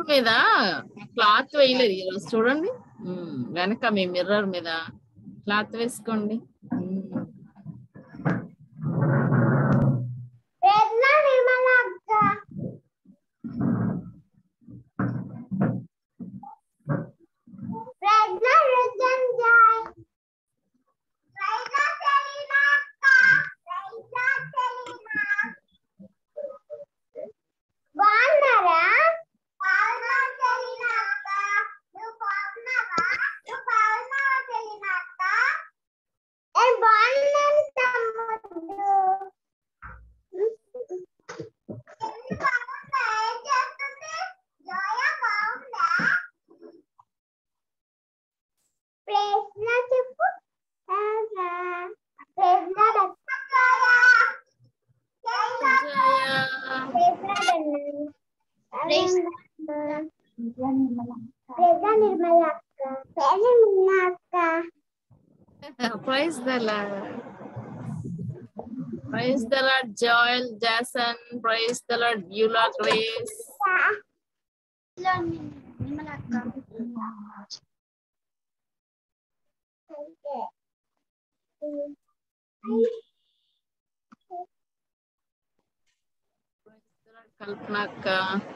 మీద క్లాత్ వేయలేదు ఈరోజు చూడండి. వెనక మీ మిర్రర్ మీద క్లాత్ వేసుకోండి. Praise the Lord. Praise the Lord, Joel, Jason. Praise the Lord, Beulah, Grace. Kalpanaka.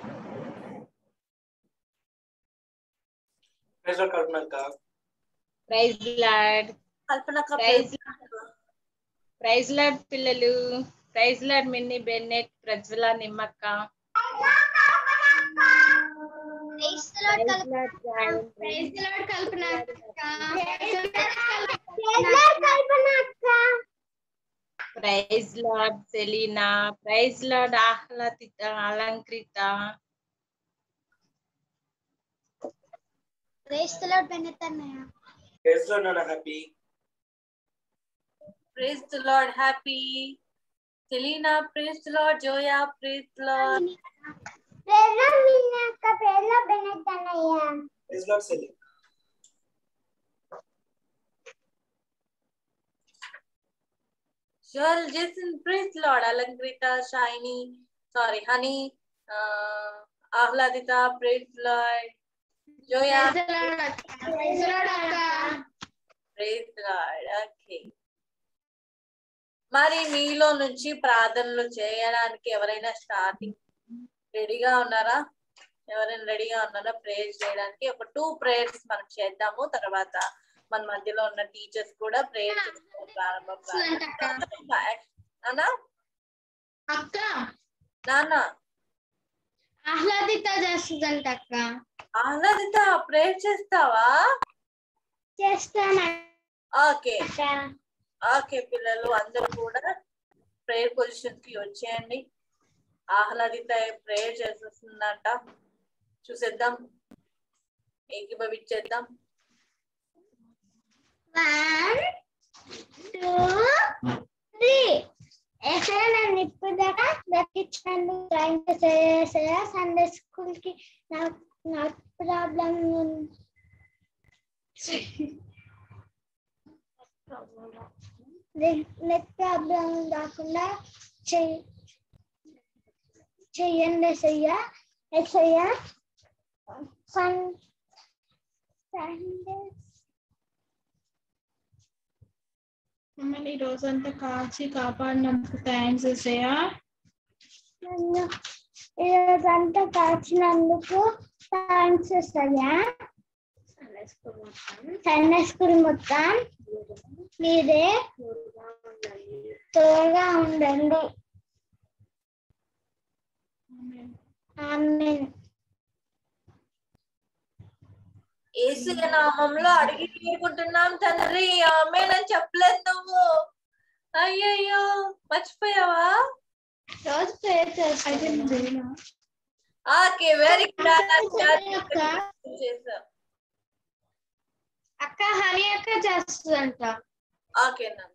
Praise the Lord, Kalpanaka. Praise the Lord. Kalpanaka. Praise the Lord, పిల్లలు. Praise the Lord, Minni Bennett, Prajwala, నిమ్మక్క. Praise the Lord, Kalpanaka. Praise the Lord, Kalpanaka. Praise the Lord, Selina. Praise the Lord, Ahladita, Alankrita. Praise the Lord, Benetannaya. Praise the Lord, Nana Happy. Praise the Lord, Happy. Selena, praise the Lord. Joya, praise the Lord. Praise the Lord, Minaka. Praise the Lord, Benetannaya. Praise the Lord, Selena. Joel, Jason, praise the Lord. Alankrita, Shiny, Honey, Ahladita, praise the Lord. Joya, Praise the Lord, Praise the Lord, Akka. Praise the Lord. Okay. మరి మీలో నుంచి ప్రార్థనలు చేయడానికి ఎవరైనా starting రెడీగా ఉన్నారా? ఎవరైనా రెడీగా ఉన్నారా ప్రేయర్ చేయడానికి? ఒక 2 ప్రేయర్స్ మనం చేద్దాము. తర్వాత మన మధ్యలో ఉన్న టీచర్స్ కూడా ప్రేయర్ చేసుకోవడం ప్రారంభం. అక్క నాన్న ఆహ్లాదిత చేస్తుందంట అక్క. ఆహ్లాదిత ప్రేయర్ చేస్తావా? చేస్తాను. ఓకే ఓకే పిల్లలు అందరూ కూడా ప్రేయర్ పొజిషన్ కి వచ్చేయండి. ఆహ్లాదిత ప్రేయర్ చేసేస్తుందంట. చూసేద్దాం, ఏకీభవించేద్దాం. 1 2 3. ఎక్కడ నన్ను ఇప్పుడు దాకా దక్కించినందుకు థ్యాంక్ యూ. సండే స్కూల్ కి నాకు ప్రాబ్లం నెట్ ప్రాబ్లం రాకుండా చెయ్యండి ఎస్ఐయా. మమ్మల్ని ఈ రోజంతా కాచి కాపాడినందుకు థ్యాంక్స్ ఎస్ఐయా. నన్ను ఈ రోజంతా కాచినందుకు థ్యాంక్స్ ఎస్ఐయా. సండే స్కూల్ మొత్తం మీరే తోడుగా ఉండండి. ఆమేన్. యేసు నామములో అడిగి తీరుకుంటున్నాం తండ్రి. ఆమేన్ అని చెప్పలేదు నువ్వు. అయ్యయ్యో మర్చిపోయావా? రోజు ప్రేయర్ చేస్తాను. ఓకే వెరీ గుడ్ అక్క హరి అక్క చేస్తుందంట. ఓకే నా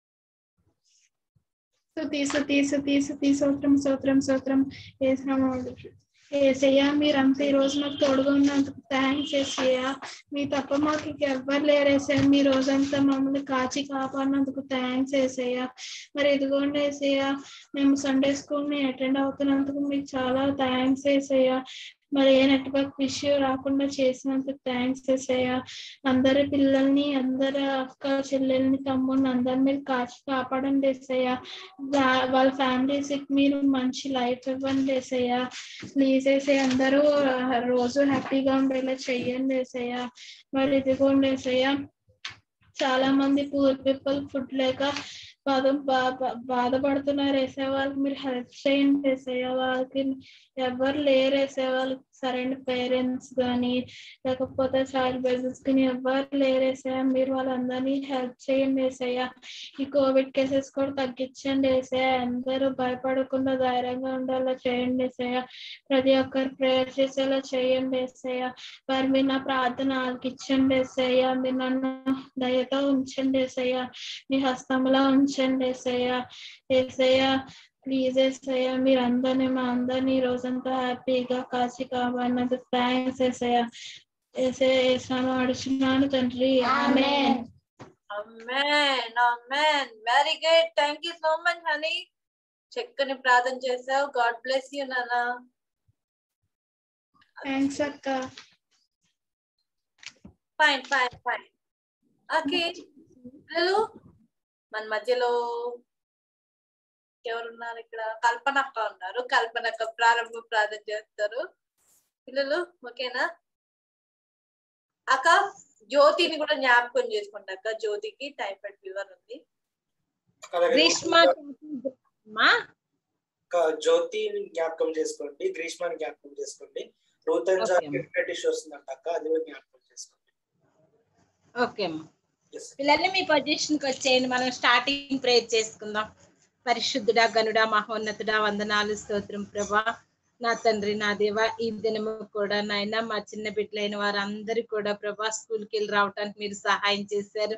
స్తోత్రం ఏసయ్యా. మీరంతా ఈ రోజు మాకు తోడుగా ఉన్నందుకు థ్యాంక్స్ ఏసయ్యా. మీ తప్ప మాకు ఎవ్వరు లేరు ఏసయ్యా. మీ రోజంతా మమ్మల్ని కాచి కాపాడినందుకు థ్యాంక్స్ ఏసయ్యా. మరి ఇదిగోండి ఏసయ్యా, మేము సండే స్కూల్ ని అటెండ్ అవుతున్నందుకు మీకు చాలా థ్యాంక్స్ ఏసయ్యా. మరి ఏ నెట్వర్క్ ఇష్యూ రాకుండా చేసినందుకు థ్యాంక్స్ యేసయ్యా. అందరి పిల్లల్ని, అందరి అక్క చెల్లెల్ని, తమ్ముడిని అందరి మీద కాపాడండి యేసయ్యా. వాళ్ళ ఫ్యామిలీస్ మీరు మంచి లైఫ్ ఇవ్వండి యేసయ్యా. ప్లీజ్ యేసయ్యా, అందరూ రోజు హ్యాపీగా ఉండేలా చెయ్యండి యేసయ్యా. మరి ఇదిగోండి యేసయ్యా, చాలా మంది పూర్ పీపుల్ ఫుడ్ లేక బాధపడుతున్నారు యేసయ్యా. వాళ్ళకి మీరు హెల్ప్ చేయండి యేసయ్యా. వాళ్ళకి ఎవరు లేరు యేసయ్యా, వాళ్ళకి సరైన పేరెంట్స్ కానీ లేకపోతే చైల్డ్ బేబీస్ కానీ ఎవరు లేరు యేసయ్యా. మీరు వాళ్ళందరినీ హెల్ప్ చేయండి యేసయ్యా. ఈ కోవిడ్ కేసెస్ కూడా తగ్గించండి యేసయ్యా. అందరూ భయపడకుండా ధైర్యంగా ఉండేలా చేయండి యేసయ్యా. ప్రతి ఒక్కరు ప్రేయర్ చేసేలా చేయండి యేసయ్యా. మరి మీరు నా ప్రార్థన ఆలకించండి యేసయ్యా. మీరు నన్ను దయతో ఉంచండి యేసయ్యా. మీ హస్తంలో ఉంచండి యేసయ్యా. యేసయ్యా ప్లీజ్ యేసయ్యా, మీరు అందరినీ మా అందరినీ ఈ రోజంతా హ్యాపీగా కాచి కాపాడినందుకు థ్యాంక్స్ యేసయ్యా. యేసయ్యా యేసునామములో అడుగుచున్నాను తండ్రి, ఆమేన్. Amen amen. Very good. Thank you so much Honey. చక్కని ప్రార్థన చేసావు. గాడ్ బ్లెస్ యూ నాన్న. థ్యాంక్స్ అక్క. Fine fine fine. ఓకే పిల్లలు, మన మధ్యలో ఎవరున్నారు? ఇక్కడ కల్పనక్క ఉన్నారు. కల్పనక్క ప్రారంభ ప్రార్థన చేస్తారు. పిల్లలు ఓకేనా? అక్క జ్యోతిని కూడా జ్ఞాపకం చేసుకుంటా. అక్క జ్యోతికి టైఫాయిడ్ ఫీవర్ ఉంది. గ్రీష్మ జ్యోతిని జ్ఞాపకం చేసుకోండి, గ్రీష్మాని జ్ఞాపకం చేసుకోండి. రూత్ అండ్ జాన్ ఇష్యూ వస్తుందంట అక్క, అది కూడా జ్ఞాపకం చేసుకోండి. ఓకే అమ్మా. పిల్లల్ని మీ పొజిషన్ కి వచ్చేయండి. మనం స్టార్టింగ్ ప్రేయర్ చేసుకుందాం. పరిశుద్ధుడా, గనుడా, మహోన్నతుడా, వందనాలు స్తోత్రం ప్రభా. నా తండ్రి, నా దేవ, ఈ దినము కూడా నాయన మా చిన్న బిడ్డలైన వారందరూ కూడా ప్రభా స్కూల్కి వెళ్ళి రావటానికి మీరు సహాయం చేశారు.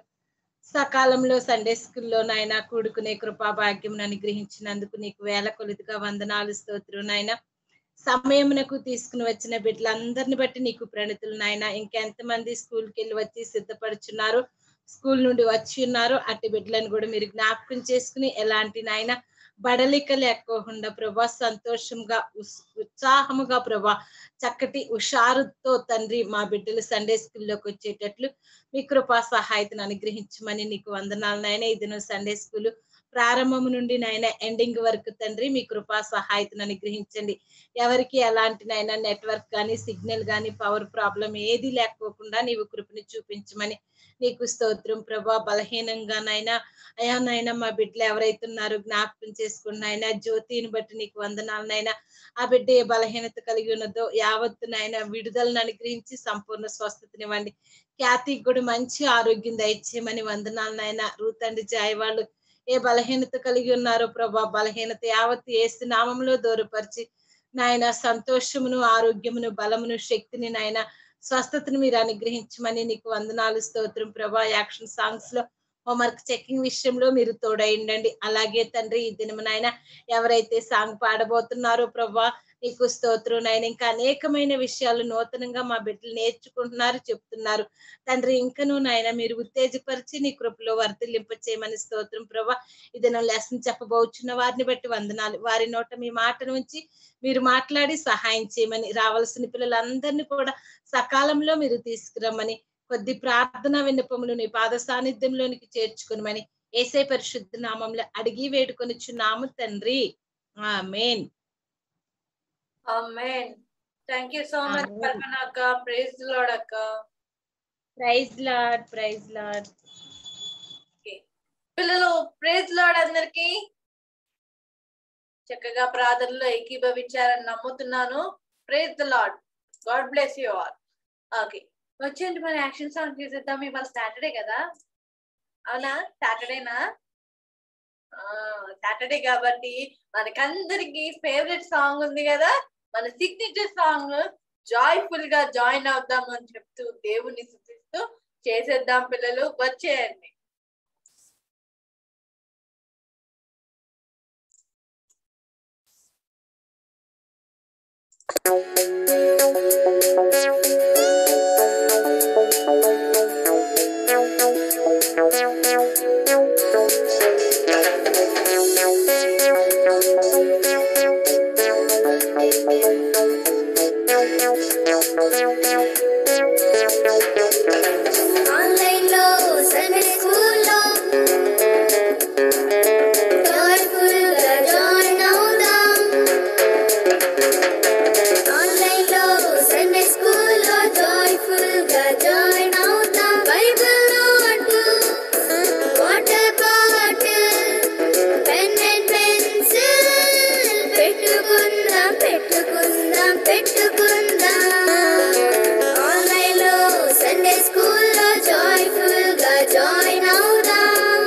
సకాలంలో సండే స్కూల్లో నాయన కూడుకునే కృపా భాగ్యం అనుగ్రహించినందుకు నీకు వేల కొలుదుగా వందనాలు స్తోత్రం నాయన. సమయమునకు తీసుకుని వచ్చిన బిడ్డలందరిని బట్టి నీకు ప్రణితులు నాయన. ఇంకెంతమంది స్కూల్కి వెళ్ళి వచ్చి సిద్ధపడుచున్నారు, స్కూల్ నుండి వచ్చి ఉన్నారు, అట్టి బిడ్డలను కూడా మీరు జ్ఞాపకం చేసుకుని ఎలాంటి నాయన బడలిక లేకోకుండా ప్రభా సంతోషంగా ఉత్సాహముగా ప్రభా చక్కటి హుషారుతో తండ్రి మా బిడ్డలు సండే స్కూల్లోకి వచ్చేటట్లు మీ కృపా సహాయతను అనుగ్రహించమని నీకు వందనాలు నాయన. ఇది నువ్వు సండే స్కూల్ ప్రారంభం నుండి నాయన ఎండింగ్ వరకు తండ్రి మీ కృపా సహాయతను అనుగ్రహించండి. ఎవరికి ఎలాంటి నాయన నెట్వర్క్ కానీ సిగ్నల్ కానీ పవర్ ప్రాబ్లం ఏది లేకపోకుండా నీవు కృపని చూపించమని నీకు స్తోత్రం ప్రభా. బలహీనంగా నాయనా అయా నాయన మా బిడ్డలు ఎవరైతే ఉన్నారో జ్ఞాపకం చేసుకున్న ఆయన జ్యోతిని బట్టి నీకు వందనాలు నాయన. ఆ బిడ్డ ఏ బలహీనత కలిగి ఉన్నదో యావత్తు నాయన విడుదలను అనుగ్రహించి సంపూర్ణ స్వస్థతనివ్వండి. ఖ్యాతికి కూడా మంచి ఆరోగ్యం దయచేయమని వందనాలు నాయన. రూత్ అండ్ జాయ్ వాళ్ళు ఏ బలహీనత కలిగి ఉన్నారో ప్రభా బలహీనత యావత్తు యేసు నామములో దూరపరిచి నాయన సంతోషమును, ఆరోగ్యమును, బలమును, శక్తిని నాయన స్వస్థతను మీరు అనుగ్రహించమని నీకు వందనాలు స్తోత్రం ప్రభా. యాక్షన్ సాంగ్స్ లో హోంవర్క్ చెకింగ్ విషయంలో మీరు తోడైండండి. అలాగే తండ్రి ఈ దినమునైనా ఎవరైతే సాంగ్ పాడబోతున్నారో ప్రభా నీకు స్తోత్రం నాయన. ఇంకా అనేకమైన విషయాలు నూతనంగా మా బిడ్డలు నేర్చుకుంటున్నారు, చెప్తున్నారు తండ్రి. ఇంకనూ నాయన మీరు ఉత్తేజపరిచి నీ కృపలో వర్ధిల్లింప చేయమని స్తోత్రం ప్రభా. ఇది నా లెసన్ చెప్పబోచున్న వారిని బట్టి వందనాలు. వారి నోట మీ మాటను ఉంచి మీరు మాట్లాడి సహాయం చేయమని, రావాల్సిన పిల్లలందరినీ కూడా సకాలంలో మీరు తీసుకురమ్మని, కొద్ది ప్రార్థన విన్నపములు నీ పాద సాన్నిధ్యంలోనికి చేర్చుకునమని యేసయ్య పరిశుద్ధ నామంలో అడిగి వేడుకొనిచున్నాము తండ్రి, ఆమేన్. ఆమేన్. థాంక్యూ సో మచ్ కల్పన అక్క. ప్రైజ్ ది లార్డ్ అక్క. Praise Lord, praise Lord. పిల్లలు ప్రైజ్ లార్డ్ అందరికి. చక్కగా ప్రార్థనలో ఏకీభవించారని నమ్ముతున్నాను. Praise the Lord. God bless you all. Okay, వచ్చేయండి మన యాక్షన్ సాంగ్ చేసేద్దాం. ఇవాళ సాటర్డే కదా, అవునా? సాటర్డేనా? సాటర్డే కాబట్టి మనకందరికి ఫేవరెట్ సాంగ్ ఉంది కదా, మన సిగ్నేచర్ సాంగ్. జాయ్ఫుల్ గా జాయిన్ అవుదాం అని చెప్తూ దేవుణ్ణి స్తుతిస్తూ చేసేద్దాం. పిల్లలు వచ్చేయండి. ఆన్లైన్ లో సండే స్కూల్లో జాయ్ఫుల్ గా జాయిన్ అవుదాం. ఆన్లైన్ లో సండే స్కూల్లో జాయ్ఫుల్ గా జాయిన్ అవుదాం. Bible note, water bottle, pen and pencil పెట్టుకుందాం పెట్టుకుందాం పెట్టుకుందాం. ఆన్లైన్ లో సండే స్కూల్లో జాయ్ఫుల్ గా జాయిన్ అవుదాం.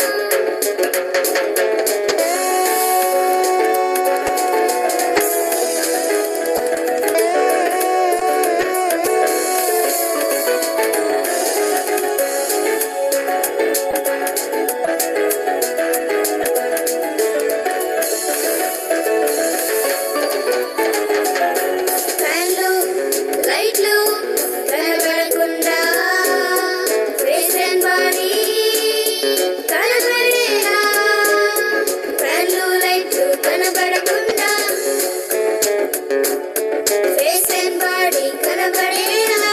ఫ్యాన్లు లైట్లు కనబడకుండా ఫేస్ అండ్ బాడీ కనబడేలా. ఫ్యాన్లు లైట్లు కనబడకుండా ఫేస్ అండ్ బాడీ కనబడేలా.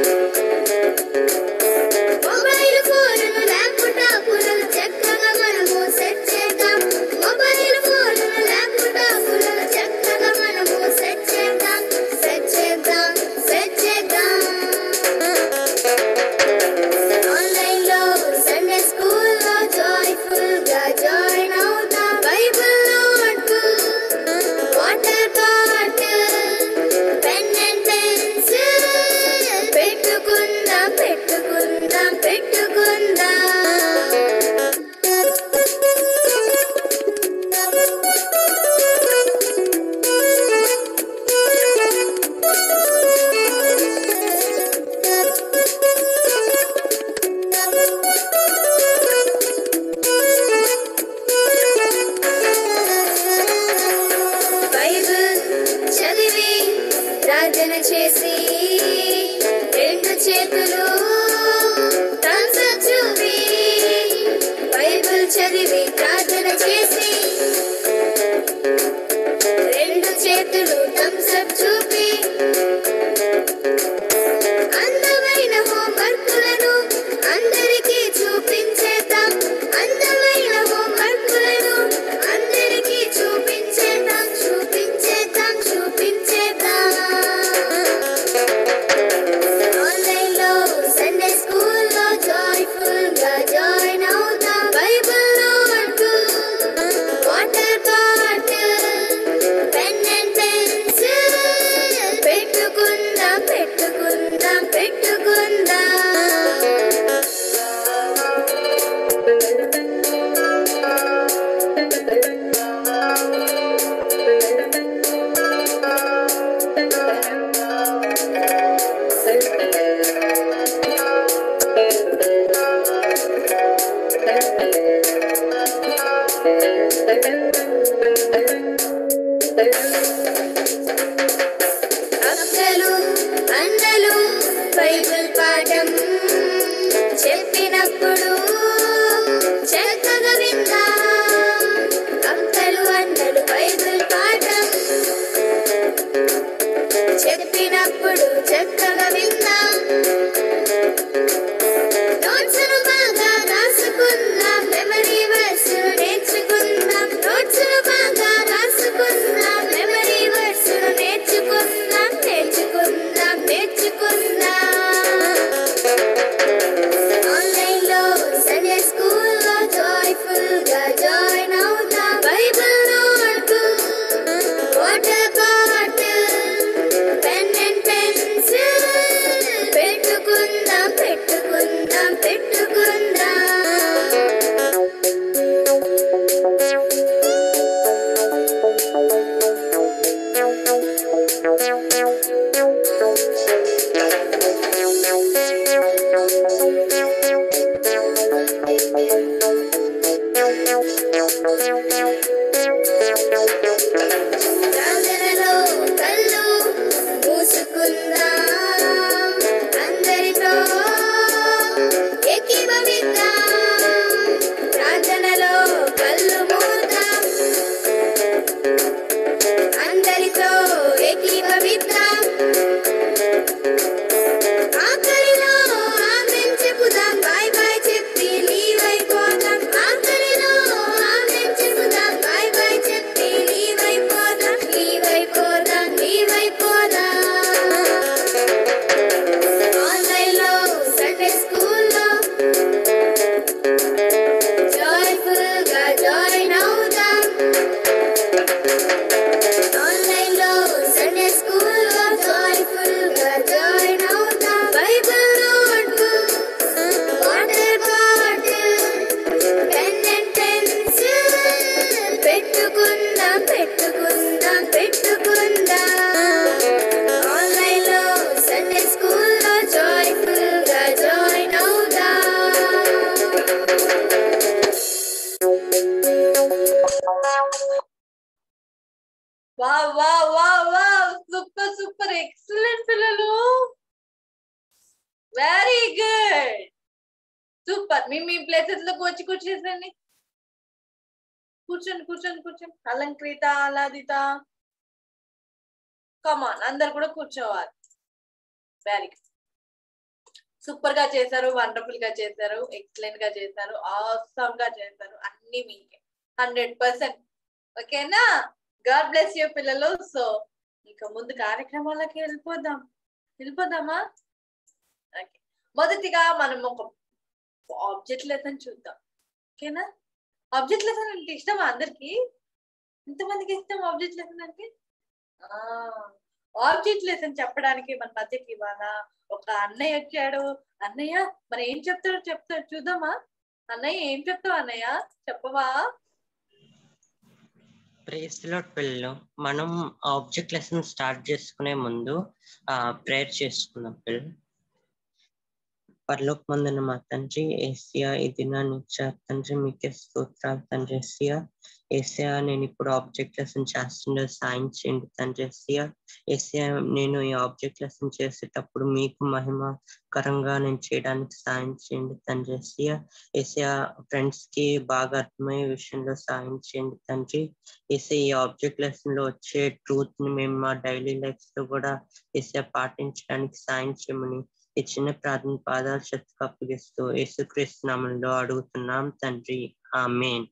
మొబైల్ ఫోన్లు ల్యాప్టాప్లను చక్కగా మనము సెట్ చేద్దాం. మొబైల్ ఫోన్లు ల్యాప్టాప్లను చక్కగా మనము సెట్ చేద్దాం సెట్ చేద్దాం సెట్ చేద్దాం. ఆన్లైన్ లో సండే స్కూల్లో జాయ్ఫుల్ గా జాయిన్ అవుదాం. Bible note, water bottle, pen and pencil పెట్టుకుందాం పెట్టుకుందాం పెట్టుకుందాం. బైబిల్ చదివి ప్రార్థన చేసి రెండు చేతులు థమ్స్ అప్ చూపి. బైబిల్ చదివి ప్రార్థన చేసి రెండు చేతులు థమ్స్ అప్ చూపి. అందమైన హోంవర్కులను అందరికీ చూపించేద్దాం. అందమైన హోంవర్కులను అందరికీ చూపించేద్దాం చూపించేద్దాం చూపించేద్దాం. ఆఖరిలో ఆమెన్ చెప్పుదాం బాయ్ బాయ్ చెప్పి లీవ్ అయిపోదాం ఆఖరిలో ఆమెన్ చెప్పుదాం బాయ్ బాయ్ చెప్పి లీవ్ అయిపోదాం లీవ్ అయిపోదాం లీవ్ అయిపోదాం ఆన్లైన్లో సండే స్కూల్లో జాయ్ఫుల్ గా జాయిన్ అవుదాం ఆన్లైన్లో సండే స్కూల్లో జాయ్ఫుల్ గా జాయిన్ అవుదాం Bible notebook water bottle pen and pencil పెట్టుకుందాం పెట్టుకుందాం పెట్టుకుందాం ఆన్లైన్లో సండే స్కూల్లో జాయ్ఫుల్ గా జాయిన్ అవుదాం wow wow wow wow super super excellent పిల్లలు వెరీ గుడ్ సూపర్ మీ ప్లేసెస్ లోకి వచ్చి కూర్చేసండి కూర్చోండి కూర్చోండి కూర్చోండి అలంకృత ఆలాదిత కమాన్ అందరు కూడా కూర్చోవాలి వెరీ గుడ్ సూపర్ గా చేశారు వండర్ఫుల్ గా చేశారు ఎక్సలెంట్ గా చేశారు ఆసమ్ గా చేశారు అన్ని మీకే 100%. ఓకేనా గాడ్ బ్లెస్ యూ పిల్లలు. సో ఇక ముందు కార్యక్రమాలకి వెళ్ళిపోదామా? ఓకే, మొదటిగా మనం ఒక ఆబ్జెక్ట్ లెసన్ చూద్దాం. ఓకేనా? ఆబ్జెక్ట్ లెసన్ అంటే ఇష్టమా అందరికి? ఎంతమందికి ఇష్టం ఆబ్జెక్ట్ లెసన్ అంటే? ఆబ్జెక్ట్ లెసన్ చెప్పడానికి మన మధ్యకి ఇవాళ ఒక అన్నయ్య వచ్చాడు. అన్నయ్య మరి ఏం చెప్తాడు చూద్దామా? అన్నయ్య ఏం చెప్తావు అన్నయ్య, చెప్పవా? ప్రేస్ ది లార్డ్ పిల్లలు. మనం ఆబ్జెక్ట్ లెసన్ స్టార్ట్ చేసుకునే ముందు ప్రేయర్ చేసుకుందాం పిల్లలు. పరలోకమందున్న మా తండ్రి యేసయ్య, ఈ దినాన్ని ఇచ్చారు తండ్రి, మీకే స్తోత్రాలు తండ్రి. యేసయ్య నేను ఇప్పుడు ఆబ్జెక్ట్ లెసన్ చేస్తుండే సాయం చేయండి తండ్రి. యేసయ్య నేను ఈ ఆబ్జెక్ట్ లెసన్ చేసేటప్పుడు మీకు మహిమకరంగా నేను చేయడానికి సాయం చేయండి తండ్రి. యేసయ్య ఫ్రెండ్స్ కి బాగా అర్థమయ్యే విషయంలో సాయం చేయండి తండ్రి. యేసయ్య ఈ ఆబ్జెక్ట్ లెసన్ లో వచ్చే ట్రూత్ ని మేము మా డైలీ లైఫ్ లో కూడా యేసయ్య పాటించడానికి సాయం చేయమని ఈ చిన్న ప్రార్థన పాదాలు చేతికి అప్పగిస్తూ యేసుక్రీస్తు నామములో అడుగుతున్నాం తండ్రి, ఆమేన్.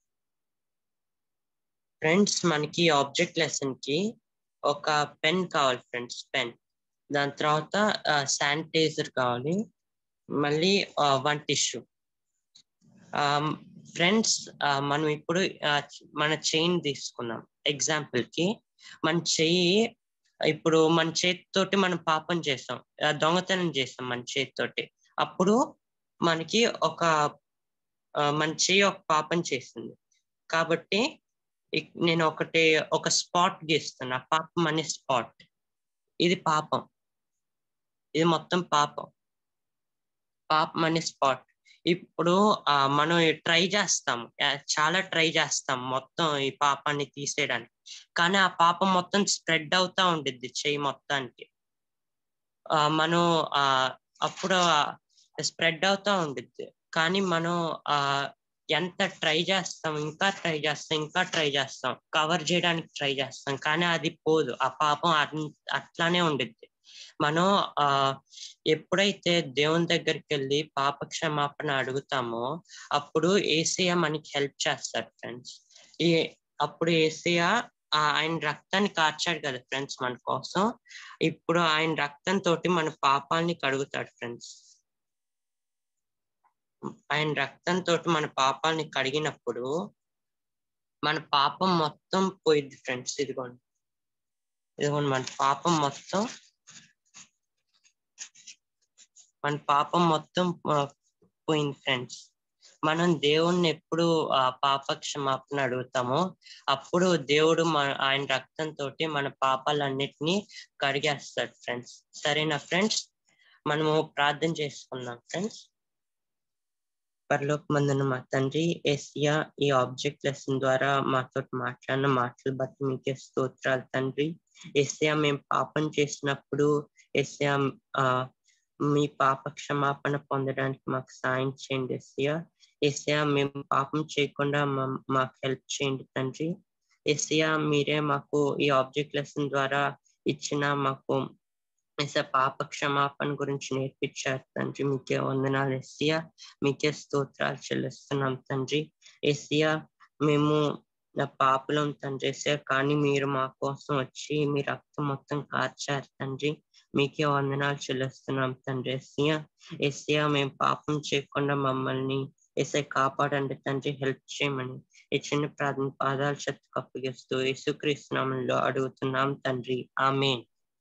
ఫ్రెండ్స్, మనకి ఆబ్జెక్ట్ లెసన్ కి ఒక పెన్ కావాలి ఫ్రెండ్స్, పెన్. దాని తర్వాత శానిటైజర్ కావాలి, మళ్ళీ 1 టిష్యూ. ఫ్రెండ్స్, మనం ఇప్పుడు మన చెయ్యిని తీసుకున్నాం. ఎగ్జాంపుల్ కి మన చెయ్యి, ఇప్పుడు మన చేతితోటి మనం పాపం చేస్తాం, దొంగతనం చేస్తాం మన చేతితోటి. అప్పుడు మనకి మన చెయ్యి ఒక పాపం చేస్తుంది. కాబట్టి నేను ఒక స్పాట్ గీస్తున్నా, పాపం అనే స్పాట్. ఇది పాపం, ఇది మొత్తం పాపం అనే స్పాట్. ఇప్పుడు మనం ట్రై చేస్తాం, చాలా ట్రై చేస్తాం మొత్తం ఈ పాపాన్ని తీసేయడానికి. కానీ ఆ పాపం మొత్తం స్ప్రెడ్ అవుతా ఉండిద్ది చెయ్యి మొత్తానికి. మనం అప్పుడు స్ప్రెడ్ అవుతా ఉండిద్ది. కానీ మనం ఎంత ట్రై చేస్తాం, ఇంకా ట్రై చేస్తాం, కవర్ చేయడానికి ట్రై చేస్తాం, కానీ అది పోదు. ఆ పాపం అట్లానే ఉండిద్ది. మనం ఎప్పుడైతే దేవుని దగ్గరికి వెళ్ళి పాప క్షమాపణ అడుగుతామో అప్పుడు యేసయ్య మనకి హెల్ప్ చేస్తాడు ఫ్రెండ్స్. అప్పుడు యేసయ్య ఆయన రక్తాన్ని కార్చాడు కదా ఫ్రెండ్స్ మన కోసం. ఇప్పుడు ఆయన రక్తం తోటి మన పాపాలని కడుగుతాడు ఫ్రెండ్స్. ఆయన రక్తం తోటి మన పాపాలని కడిగినప్పుడు మన పాపం మొత్తం పోయిద్ది ఫ్రెండ్స్. ఇదిగోండి మన పాపం మొత్తం పోయింది ఫ్రెండ్స్. మనం దేవుణ్ణి ఎప్పుడు పాప క్షమాపణ అడుగుతామో అప్పుడు దేవుడు ఆయన రక్తం తోటి మన పాపాలన్నిటినీ కడిగేస్తాడు ఫ్రెండ్స్. సరేనా ఫ్రెండ్స్? మనము ప్రార్థన చేసుకుందాం ఫ్రెండ్స్. పరలోకమందున్న మా తండ్రి యేసయ్య, ఈ ఆబ్జెక్ట్ లెసన్ ద్వారా మాతో మాట్లాడిన మాటలు బట్టి మీకే స్తోత్రాలు తండ్రి. యేసయ్య, మేము పాపం చేసినప్పుడు యేసయ్య మీ పాప క్షమాపణ పొందడానికి మాకు సాయం చేయండి యేసయ్య. మేము పాపం చేయకుండా మాకు హెల్ప్ చేయండి తండ్రి. యేసయ్య, మీరే మాకు ఈ ఆబ్జెక్ట్ లెసన్ ద్వారా ఇచ్చిన మాకు ఏసయ్య పాప క్షమాపణ గురించి నేర్పించారు తండ్రి. మీకే వందనాలు ఏసయ్య, మీకే స్తోత్రాలు చెల్లిస్తున్నాం తండ్రి. ఏసయ్య మేము పాపలం తండ్రి ఏసయ్య, కానీ మీరు మా కోసం వచ్చి మీ రక్తం మొత్తం కార్చారు తండ్రి. మీకే వందనాలు చెల్లిస్తున్నాం తండ్రి ఏసయ్య. ఏసయ్య మేము పాపం చేయకుండా మమ్మల్ని ఏసయ్య కాపాడండి తండ్రి, హెల్ప్ చేయమని ఈ చిన్న ప్రార్థన పాదాలు చెత్తకు అప్పగిస్తూ యేసుక్రీస్తు నామములో అడుగుతున్నాం తండ్రి. ఆమేన్.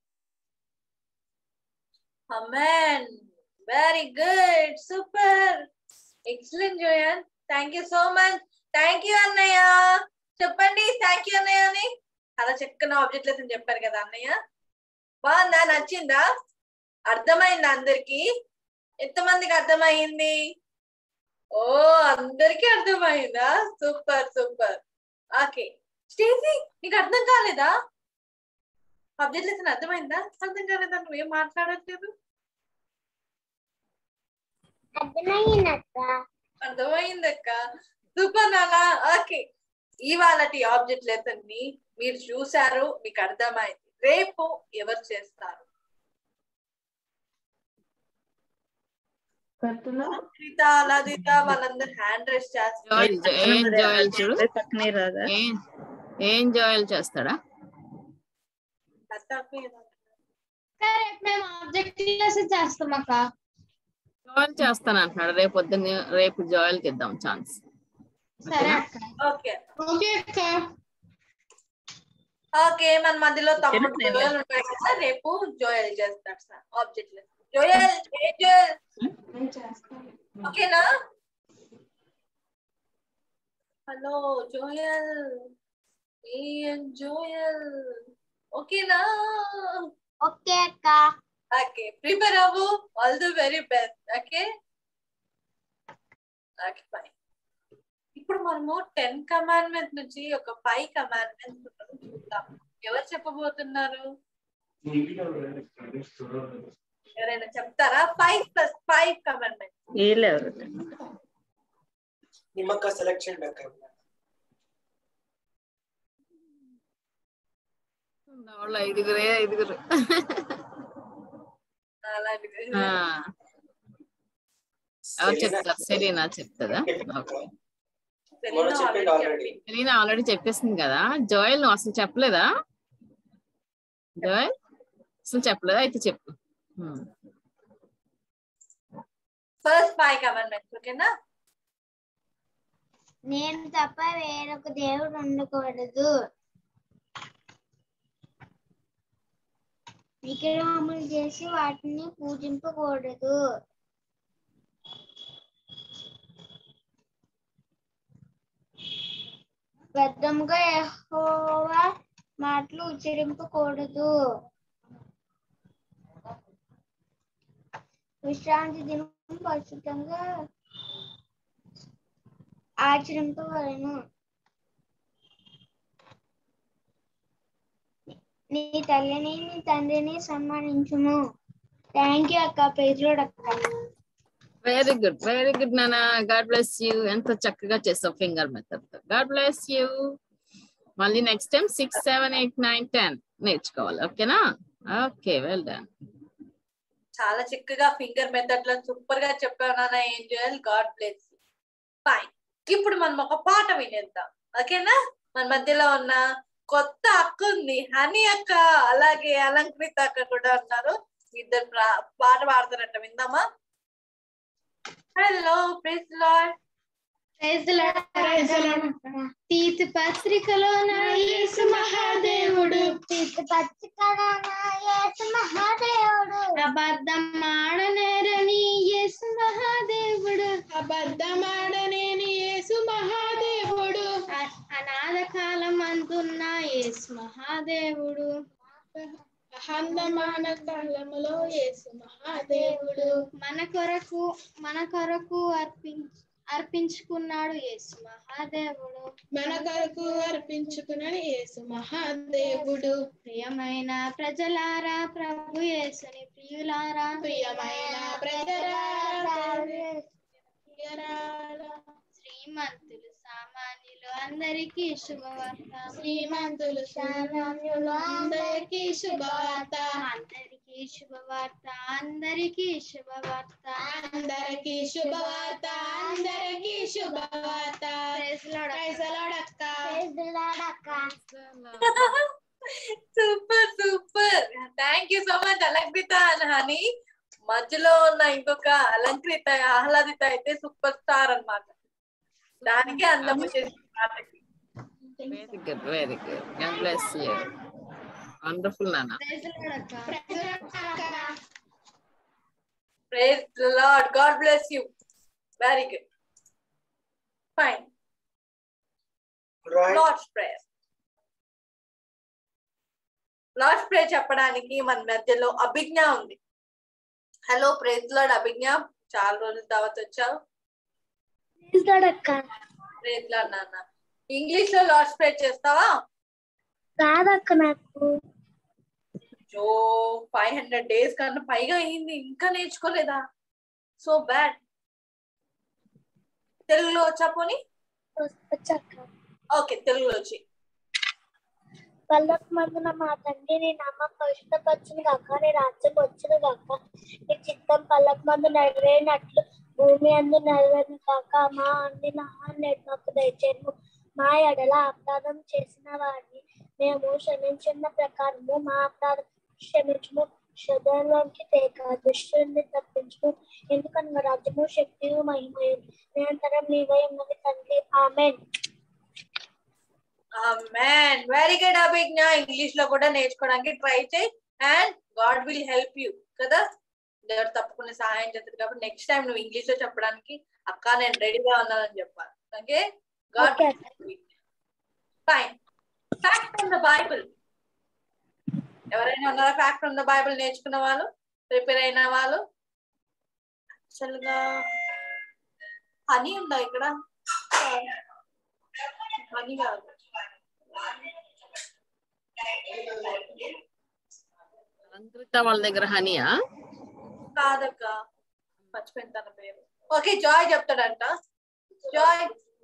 Amen. Very good. Super. Excellent, Joyan. Thank you so much. Thank you, అన్నయ్య. చెప్పండి థ్యాంక్ యూ అన్నయ్య అని. అలా చక్కని ఆబ్జెక్ట్ లెసన్ చెప్పారు కదా అన్నయ్య. బాగుందా? నచ్చిందా? అర్థమైందా అందరికి? ఎంతమందికి అర్థమైంది? ఓ, అందరికి అర్థమైందా? Super super. ఓకే స్టేసీ, నీకు అర్థం కాలేదా? ఆబ్జెక్ట్ లెసన్ అర్థమైందా? అర్థం కాలేదా? నువ్వేం మాట్లాడట్లేదు. అర్థమైందక్క. సూపర్ నానా. ఓకే, ఇవాళటి ఆబ్జెక్ట్ లెసన్ ని మీరు చూసారు, మీకు అర్థమైంది. రేపు ఎవరు చేస్తారు? లలిత వాళ్ళందరూ హ్యాండ్ రైస్ చేస్తారు. ఏం జాయిల్ చేస్తాడా? జాయిల్ చేస్తాను అంటున్నాడు. రేపు పొద్దున్న రేపు జాయిల్ కి ఇద్దాం ఛాన్స్. ఓకే, మన మధ్యలో తమ్ముడు జోయల్ ఉంటాడు కదా, రేపు జోయల్ చేస్తాడు సార్ ఆబ్జెక్ట్ లెసన్. జోయల్ ఓకేనా? హలో జోయల్, జోయల్ ఓకేనా? ఓకే అక్క. ఓకే, ప్రిపేర్ అవ్వు. All the very best. Okay okay fine. ఇప్పుడు మనము 10 కమాండ్మెంట్స్ నుంచి ఒక 5 కమాండ్మెంట్స్ చూద్దాం. ఎవరు చెప్పబోతున్నారు? ఎవరైనా చెప్తారా? 5+5 కమాండ్మెంట్స్. నిమ్మక్క సెలెక్షన్ ఐదుగురు ఎవరు చెప్తారు? సెలీనా చెప్తుందా? సెలీనా ఆల్రెడీ చెప్పేసింది కదా. జోయల్ నువ్వు అసలు చెప్పలేదా? జోయల్ అసలు చెప్పలేదా? అయితే చెప్పు. ఫస్ట్ 5 కమాండ్మెంట్స్ ఓకేనా? నేను తప్ప వేరొక దేవుడు ఉండకూడదు. విగ్రహములు చేసి వాటిని పూజింపకూడదు. వ్యర్థముగా యెహోవా మాటలు ఉచ్చరింపకూడదు. విశ్రాంతి దినం పరిశుద్ధంగా ఆచరింపవలెను. నీ తల్లిని నీ తండ్రిని సన్మానించుము. థ్యాంక్ యూ అక్క. పేజోడ్ అక్క. వెరీ గుడ్ నానా. God bless you. ఎంత చక్కగా చేసావు finger method. God bless you. మళ్ళీ నెక్స్ట్ టైం 6, 7, 8, 9, 10 నేర్చుకోవాలి. ఓకేనా? Okay, well done. చాలా చక్కగా ఫింగర్ మెథడ్ లో సూపర్ గా చెప్పావు నాన్న. Angel, God bless you. Fine. ఇప్పుడు మనం ఒక పాట వినేద్దాం. ఓకేనా? మన మధ్యలో ఉన్న కొత్త అక్క ఉంది, హనీ అక్క, అలాగే అలంకృత అక్క కూడా ఉన్నారు. ఇద్దరు పాట పాడుతున్నట్ట. విందామా? Hello, praise Lord. తీతు పత్రికలో నా యేసు మహాదేవుడు, అబద్ధమాడనేరని యేసు మహాదేవుడు, అబద్ధమాడనేని యేసు మహాదేవుడు, అనాథ కాలం అంటున్న యేసు మహాదేవుడు, అహందమాన కాలములో యేసు మహాదేవుడు, మన కొరకు అర్పించుకున్నాడు యేసు మహాదేవుడు, మన కొరకు అర్పించుకున్నాడు యేసు మహాదేవుడు. ప్రియమైన ప్రజలారా, ప్రభు యేసుని ప్రియులారా, ప్రియమైన ప్రజలారా, శ్రీమంతులు సామాన్యులు అందరికీ శుభవార్త. శ్రీమంతులు సామాన్యులు అందరికీ శుభవార్త. అందరికీ శుభవార్త. అందరికీ శుభవార్త. అందరికీ శుభవార్త. అందరికీ శుభవార్త. ప్రైజ్ లార్డ్ అక్క. Super super. Thank you so much Alankrita and Honey. మధ్యలో ఉన్న ఇంకొక అలంకృత ఆహ్లాదిత అయితే సూపర్ స్టార్ అన్నమాట. దానికి అందం వచ్చేసి పాటకి. Very good very good. God bless you. Wonderful నాన్న. Praise the Lord. God bless you. Very good. Fine. Lord's prayer. Lord's prayer చెప్పడానికి మన మధ్యలో అభిజ్ఞ ఉంది. హలో ప్రైజ్ లార్డ్ అభిజ్ఞ, చాలా రోజుల తర్వాత వచ్చావు. ప్రైజ్ లార్డ్ నాన్న. ఇంగ్లీష్ లో లార్డ్స్ ప్రేయర్ చేస్తావా? కాదక్క నాకు 500 days కన్నా పైగా అయింది, ఇంకా నేర్చుకోలేదా? So bad. తెలుగులో వచ్చా పోనీ? ఓకే, తెలుగులో వచ్చి. పల్లకి మందున మా తండ్రి నీ నామం పరిశుద్ధపరచును గాక, నీ రాజ్యం వచ్చును గాక, నీ చిత్తం పల్లకి మందు నెరవేరినట్లు భూమి అందు నెరవేరును గాక. మా అందిన నేడు మాకు దయచేయము, మా ఎడల అపరాధం చేసిన వారిని మేము క్షమించిన ప్రకారము మా అపరాధం క్షమించుము, శోధనలోకి తేక దుష్టుని తప్పించుము, ఎందుకనగా రాజ్యము శక్తియు మహిమయు నిరంతరం నీవై ఉన్నది తండ్రి. ఆమేన్. ఆమేన్. Very good Abhigna. ఇంగ్లీష్ లో కూడా నేర్చుకోవడానికి ట్రై చేయి and God will help you కదా. దేవుడు తప్పకుండా సహాయం చేస్తుంది. కాబట్టి నెక్స్ట్ టైం నువ్వు ఇంగ్లీష్ లో చెప్పడానికి అక్క నేను రెడీగా ఉన్నానని చెప్పాలి. Okay, God fine. Fact from the Bible. ఎవరైనా ఉన్నారా ఫ్యాక్ట్ ఫ్రమ్ ద బైబిల్ నేర్చుకున్న వాళ్ళు, ప్రిపేర్ అయిన వాళ్ళు? అసలుగా హనీ ఉందా ఇక్కడ? హనీ కాదు, అలంకృత వాళ్ళ దగ్గర హనీయా? కాదక్క, మర్చిపోయిన తన పేరు. ఓకే, జాయ్ చెప్తాడంట. జాయ్.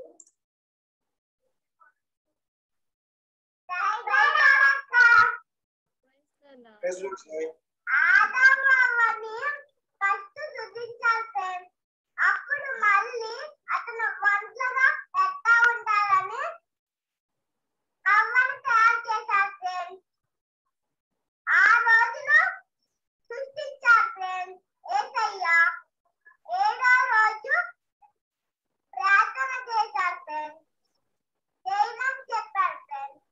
అప్పుడు మళ్ళీ అతను వంటగా ఎట్లా ఉండాలని అవ్వను తయారు చేశారు ఫ్రెండ్స్. ఆ రోజున సృష్టించారు ఫ్రెండ్స్. యేసయ్య 7వ రోజు ప్రార్థన చేశారు ఫ్రెండ్స్. చేయమని చెప్పారు ఫ్రెండ్స్.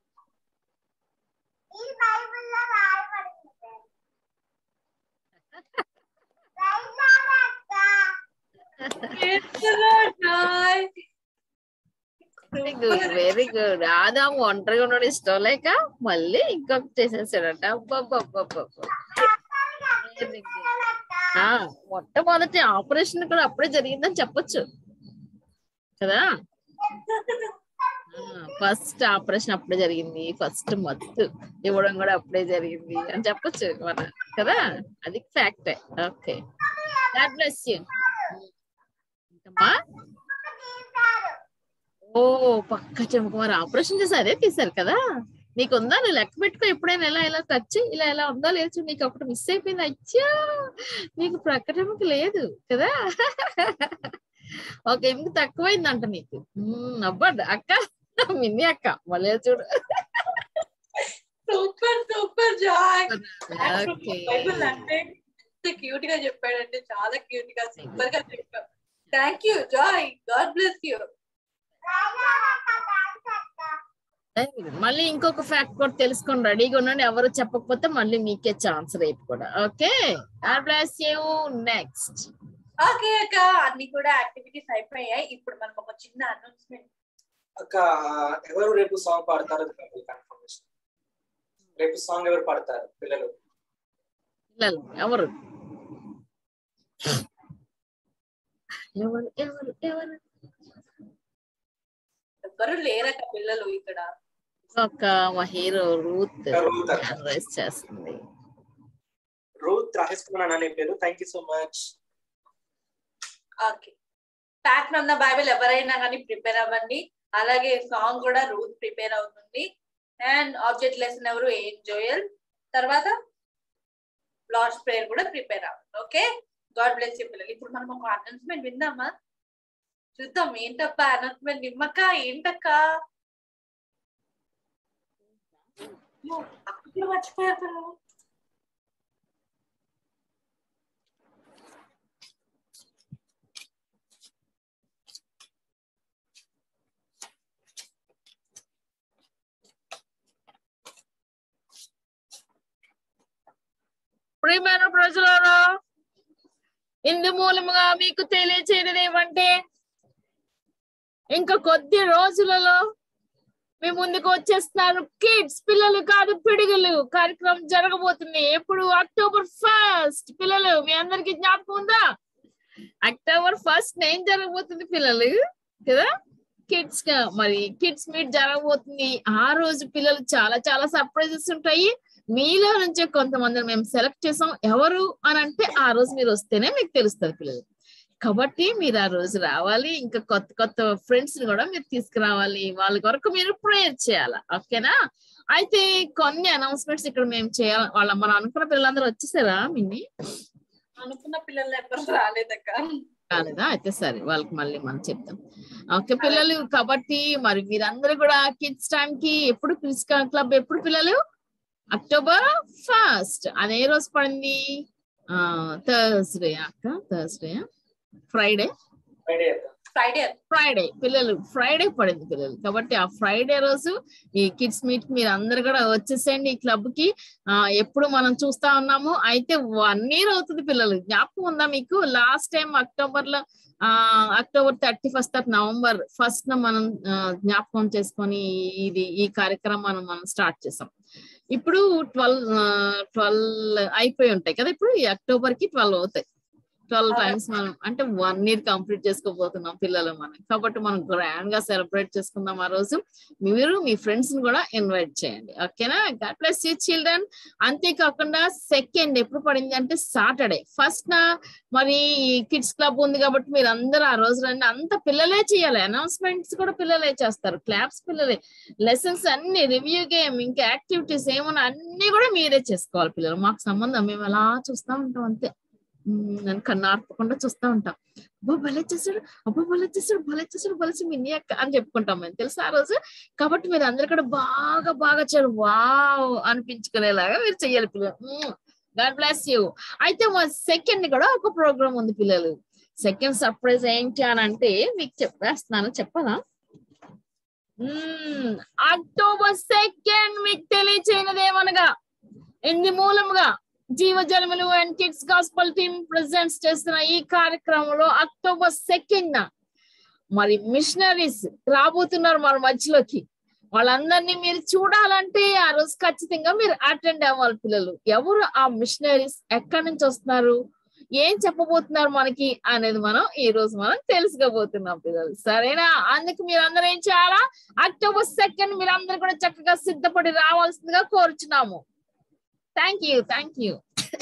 ఈ బైబిల్లో రాయబడింది friends. Very good very good. ఆదాము ఒంటరిగా ఉండడం ఇష్టం లేక మళ్ళీ ఇంకొక చేసేసాడట. మొట్టమొదటి ఆపరేషన్ కూడా అప్పుడే జరిగిందని చెప్పొచ్చు కదా. ఫస్ట్ ఆపరేషన్ అప్పుడే జరిగింది, ఫస్ట్ మత్తు ఇవ్వడం కూడా అప్పుడే జరిగింది అని చెప్పొచ్చు మన కదా. అది ఫ్యాక్టే. Okay, God bless you. ఓ పక్క చెంప మరి ఆపరేషన్ చేసి అదే తీసారు కదా. నీకుందా? నువ్వు లెక్క పెట్టుకో ఎప్పుడైనా ఎలా ఎలా టచ్ ఇలా ఎలా ఉందో లేదు. నీకు ఒకటి మిస్ అయిపోయింది. అచ్చా, నీకు ప్రకటనకి లేదు కదా. ఒక ఎనిమిది తక్కువైందంట నీకు. అబ్బా అక్క, మిన్ని అక్క మళ్ళీ చూడు. Super super Joy. Okay, cute గా చెప్పాడంటే చాలా క్యూట్ గా సూపర్ గా చెప్పాడు. Thank you Joy. God bless you. మళ్ళీ ఇంకొక ఫ్యాక్ట్ కూడా తెలుసుకొని రెడీగా ఉండండి. ఎవరు చెప్పకపోతే మళ్ళీ మీకే ఛాన్స్ రేపు కూడా. Okay, God bless you. Next. Okay అక్క, అన్ని కూడా యాక్టివిటీస్ అయిపోయాయి. ఇప్పుడు మనం ఒక చిన్న అనౌన్స్మెంట్. అక్క, ఎవరు రేపు సాంగ్ పాడతారు? కన్ఫర్మేషన్. రేపు సాంగ్ ఎవరు పాడతారు? పిల్లలు ఎవరు ఎవరు ఎవరు ఎవరు ఎవరు లేరక్క పిల్లలు ఇక్కడ. ఒక మా హీరో రూత్ రైస్ చేస్తుంది. రూత్ రాజేసుకున్నాను అనే పేరు. Thank you so much. Okay, fact from the Bible ఎవరైనా కానీ ప్రిపేర్ అవ్వండి. అలాగే సాంగ్ కూడా రూత్ ప్రిపేర్ అవుతుంది. అండ్ ఆబ్జెక్ట్ లెసన్ ఎవరు ఏం జోయల్, తర్వాత లాస్ట్ ప్రేయర్ కూడా ప్రిపేర్ అవుతుంది. ఓకే, గాడ్ బ్లెస్ యూ పిల్లలు. ఇప్పుడు మనం ఒక అనౌన్స్మెంట్ విందామా? చూద్దాం ఏంటబ్బా అనౌన్స్మెంట్. నిమ్మక్క ఏంటక్క అక్కడ మర్చిపోయారు పిల్లలు. ప్రియమైన ప్రజలారా, ఇందు మూలముగా మీకు తెలియచేయడం ఏమంటే ఇంకా కొద్ది రోజులలో మీ ముందుకు వచ్చేస్తున్నారు కిడ్స్, పిల్లలు కాదు పిడుగులు కార్యక్రమం జరగబోతుంది. ఎప్పుడు అక్టోబర్ 1 పిల్లలు, మీ అందరికి జ్ఞాపకం ఉందా? అక్టోబర్ 1 ఏం జరగబోతుంది పిల్లలు కదా? కిడ్స్ మరి కిడ్స్ మీట్ జరగబోతుంది. ఆ రోజు పిల్లలు చాలా చాలా సర్ప్రైజెస్ ఉంటాయి. మీలో నుంచే కొంతమంది మేము సెలెక్ట్ చేసాం. ఎవరు అని అంటే ఆ రోజు మీరు వస్తేనే మీకు తెలుస్తుంది పిల్లలు. కాబట్టి మీరు ఆ రోజు రావాలి. ఇంకా కొత్త కొత్త ఫ్రెండ్స్ ని కూడా మీరు తీసుకురావాలి. వాళ్ళ కొరకు మీరు ప్రేయర్ చేయాలి. ఓకేనా? అయితే కొన్ని అనౌన్స్మెంట్స్ ఇక్కడ మేము చేయాలి. మనం అనుకున్న పిల్లలందరూ వచ్చేసారా? మిన్ని అనుకున్న పిల్లలు ఎవరు రాలేదక్క. కాలేదా? అయితే సరే, వాళ్ళకి మళ్ళీ మనం చెప్తాం. ఓకే పిల్లలు, కాబట్టి మరి మీరందరూ కూడా కిడ్స్ టైం కి ఎప్పుడు క్విజ్ క్లబ్ ఎప్పుడు పిల్లలు? అక్టోబర్ 1 అదే రోజు పడింది. థర్స్డే అక్క, థర్స్డే ఫ్రైడే పిల్లలు, ఫ్రైడే పడింది పిల్లలు. కాబట్టి ఆ ఫ్రైడే రోజు ఈ కిడ్స్ మీట్ మీరు అందరు కూడా వచ్చేసేయండి ఈ క్లబ్ కి. ఎప్పుడు మనం చూస్తా ఉన్నాము. అయితే 1 year అవుతుంది పిల్లలు. జ్ఞాపకం ఉందా మీకు? లాస్ట్ టైం అక్టోబర్ 31 నవంబర్ 1 మనం జ్ఞాపకం చేసుకొని ఈ కార్యక్రమం మనం స్టార్ట్ చేసాం. ఇప్పుడు 12 అయిపోయి ఉంటాయి కదా. ఇప్పుడు ఈ అక్టోబర్ కి 12 అవుతాయి. 12 times మనం అంటే 1 year కంప్లీట్ చేసుకోబోతున్నాం పిల్లలు మనం. కాబట్టి మనం గ్రాండ్ గా సెలబ్రేట్ చేసుకుందాం ఆ రోజు. మీరు మీ ఫ్రెండ్స్ ని కూడా ఇన్వైట్ చేయండి. ఓకేనా? God bless you children. అంతేకాకుండా 2nd ఎప్పుడు పడింది అంటే సాటర్డే. 1 మరి కిడ్స్ క్లబ్ ఉంది కాబట్టి మీరు అందరూ ఆ రోజు రండి. అంత పిల్లలే చేయాలి. అనౌన్స్మెంట్స్ కూడా పిల్లలే చేస్తారు, క్లాప్స్ పిల్లలే, లెసన్స్ అన్ని, రివ్యూ గేమ్, ఇంకా యాక్టివిటీస్ ఏమన్నా అన్ని కూడా మీరే చేసుకోవాలి పిల్లలు. మాకు సంబంధం, మేము అలా చూస్తా ఉంటాం అంతే. నేను కన్నార్పకుండా చూస్తా ఉంటాం. అబ్బో భలే చేశాడు, అబ్బో భలే చేశాడు, భలే చేశాడు, భలే మిన్ని అక్క అని చెప్పుకుంటాం మేము, తెలుసా ఆ రోజు. కాబట్టి మీరు అందరు కూడా బాగా బాగా చేయరు, వావ్ అనిపించుకునేలాగా మీరు చెయ్యాలి పిల్లలు. God bless you. అయితే మా 2nd కూడా ఒక ప్రోగ్రామ్ ఉంది పిల్లలు. 2nd సర్ప్రైజ్ ఏంటి అని అంటే మీకు చెప్పేస్తున్నాను. చెప్పనా? అక్టోబర్ 2 మీకు తెలియచేయనిదేమనగా ఇందు మూలముగా జీవజలములు and kids gospel team presents చేస్తున్న ఈ కార్యక్రమంలో అక్టోబర్ 2 మరి మిషనరీస్ రాబోతున్నారు మన మధ్యలోకి. వాళ్ళందరినీ మీరు చూడాలంటే ఆ రోజు ఖచ్చితంగా మీరు అటెండ్ అవ్వాలి పిల్లలు. ఎవరు ఆ మిషనరీస్, ఎక్కడి నుంచి వస్తున్నారు, ఏం చెప్పబోతున్నారు మనకి అనేది మనం ఈ రోజు మనం తెలుసుకోబోతున్నాం పిల్లలు. సరేనా? అందుకు మీరు అందరూ ఏం చేయాలా? అక్టోబర్ 2 మీరు అందరూ కూడా చక్కగా సిద్ధపడి రావాల్సిందిగా కోరుచున్నాము. Thank you, thank you.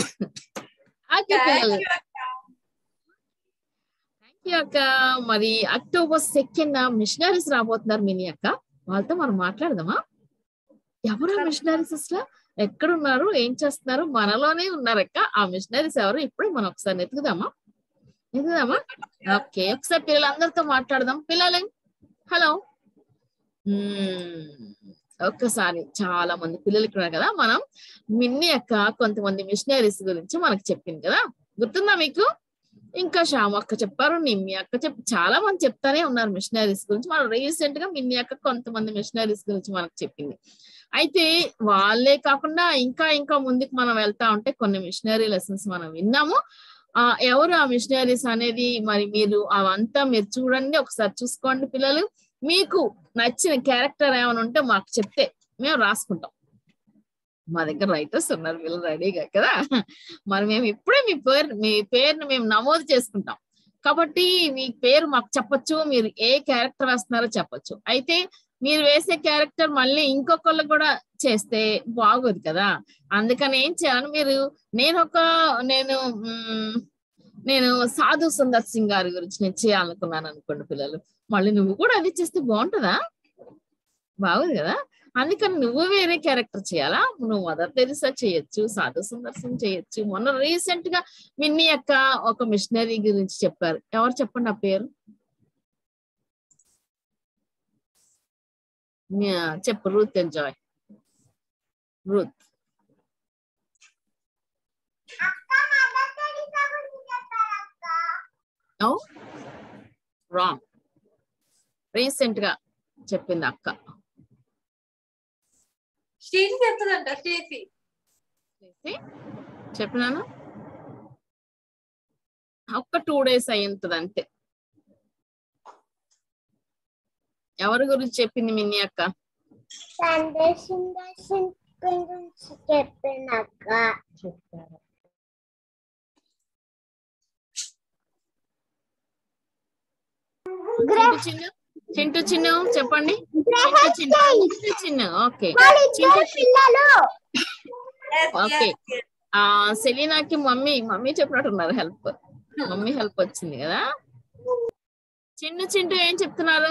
అక్క మరి అక్టోబర్ 2 మిషనరీస్ రాబోతున్నారు మినీ అక్క. వాళ్ళతో మనం మాట్లాడదామా? ఎవరు ఆ మిషనరీస్? అసలు ఎక్కడున్నారు, ఏం చేస్తున్నారు? మనలోనే ఉన్నారక్క ఆ మిషనరీస్ ఎవరు? ఇప్పుడే మనం ఒకసారి ఎత్తుకుదామా? ఓకే, ఒకసారి పిల్లలందరితో మాట్లాడదాం. పిల్లలు హలో. ఒక్కసారి చాలా మంది పిల్లలు ఇక్కడ కదా. మనం మిన్ని అక్క కొంతమంది మిషనరీస్ గురించి మనకు చెప్పింది కదా, గుర్తుందా మీకు? ఇంకా శ్యామ అక్క చెప్పారు, నిమ్మి అక్క చాలా మంది చెప్తానే ఉన్నారు మిషనరీస్ గురించి. మనం రీసెంట్ గా మిన్ని అక్క కొంతమంది మిషనరీస్ గురించి మనకు చెప్పింది. అయితే వాళ్ళే కాకుండా ఇంకా ఇంకా ముందుకు మనం వెళ్తా ఉంటే కొన్ని మిషనరీ లెసన్స్ మనం విన్నాము. ఎవరు ఆ మిషనరీస్ అనేది మరి మీరు అవంతా మీరు చూడండి, ఒకసారి చూసుకోండి పిల్లలు. మీకు నచ్చిన క్యారెక్టర్ ఏమైనా ఉంటే మాకు చెప్తే మేము రాసుకుంటాం. మా దగ్గర రైటర్స్ ఉన్నారు వీళ్ళు రెడీగా కదా. మరి మేము ఇప్పుడే మీ పేరుని మేము నమోదు చేసుకుంటాం. కాబట్టి మీ పేరు మాకు చెప్పొచ్చు, మీరు ఏ క్యారెక్టర్ వేస్తున్నారో చెప్పొచ్చు. అయితే మీరు వేసే క్యారెక్టర్ మళ్ళీ ఇంకొకళ్ళు కూడా చేస్తే బాగోదు కదా. అందుకని ఏం చేయాలి, నేను సాధు సుందర్ సింగ్ గారి గురించి నేను చేయాలనుకున్నాను అనుకోండి పిల్లలు, మళ్ళీ నువ్వు కూడా అది చేస్తే బాగుంటుందా? బాగుంది కదా. అందుకని నువ్వు వేరే క్యారెక్టర్ చేయాలా? నువ్వు మదర్ తెరిసా చేయొచ్చు, సాధు సుందర్ సింగ్ చేయొచ్చు. మొన్న రీసెంట్ గా మిన్నీ అక్క ఒక మిషనరీ గురించి చెప్పారు. ఎవరు చెప్పండి ఆ పేరు? చెప్పు. Ruth enjoy. Ruth. Wrong. Recent గా చెప్పింది అక్క. చెప్పినాను. ఒక్క 2 days అయ్యింది అంతే. ఎవరి గురించి చెప్పింది మిన్నీ అక్క? చింటూ చిన్ను చెప్పండి. చిన్ను. Okay okay. సెలీనాకి మమ్మీ చెప్పినట్టున్నారు. మమ్మీ హెల్ప్ వచ్చింది కదా. చింటూ ఏం చెప్తున్నారు?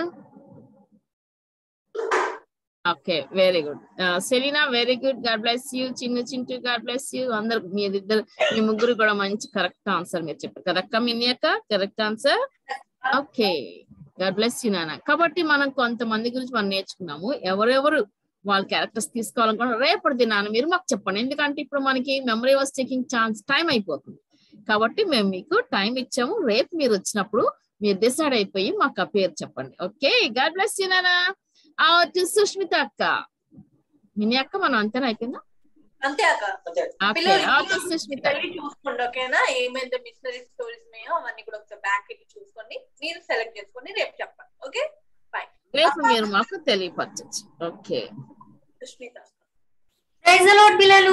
Okay, very good. Selena very good. God bless you. Chintu God bless you. అందరు మీ ముగ్గురు కూడా మంచి కరెక్ట్ ఆన్సర్ మీరు చెప్పారు కదక్క. మిన్నీ అక్క correct answer. Okay, God bless you నాన్న. కాబట్టి మనం కొంతమంది గురించి మనం నేర్చుకున్నాము. ఎవరెవరు వాళ్ళ క్యారెక్టర్స్ తీసుకోవాలనుకున్నా రేపటి దినాన్ని మీరు మాకు చెప్పండి. ఎందుకంటే ఇప్పుడు మనకి memory was taking chance time అయిపోతుంది. కాబట్టి మేము మీకు టైం ఇచ్చాము. రేపు మీరు వచ్చినప్పుడు మీరు డిసైడ్ అయిపోయి మాకు ఆ పేరు చెప్పండి. ఓకే, గాడ్ బ్లెస్ యూ నాన్న. సుష్మిత అక్క, మినీ అక్క మనం అంతేనా? అయిపోయిందా? అంతే అక్క. సుష్మిత చూసుకోండి ఓకేనా. ఏమైతే మిషనరీ స్టోరీస్ ఉన్నాయో అవన్నీ కూడా ఒకసారి బ్యాక్ వెళ్ళి చూసుకోండి. మీరు సెలెక్ట్ చేసుకొని రేపు చెప్పండి. Okay, fine. రేపు మీరు మాకు తెలియపరచచ్చు. Okay. Sushmita. Praise the Lord పిల్లలు.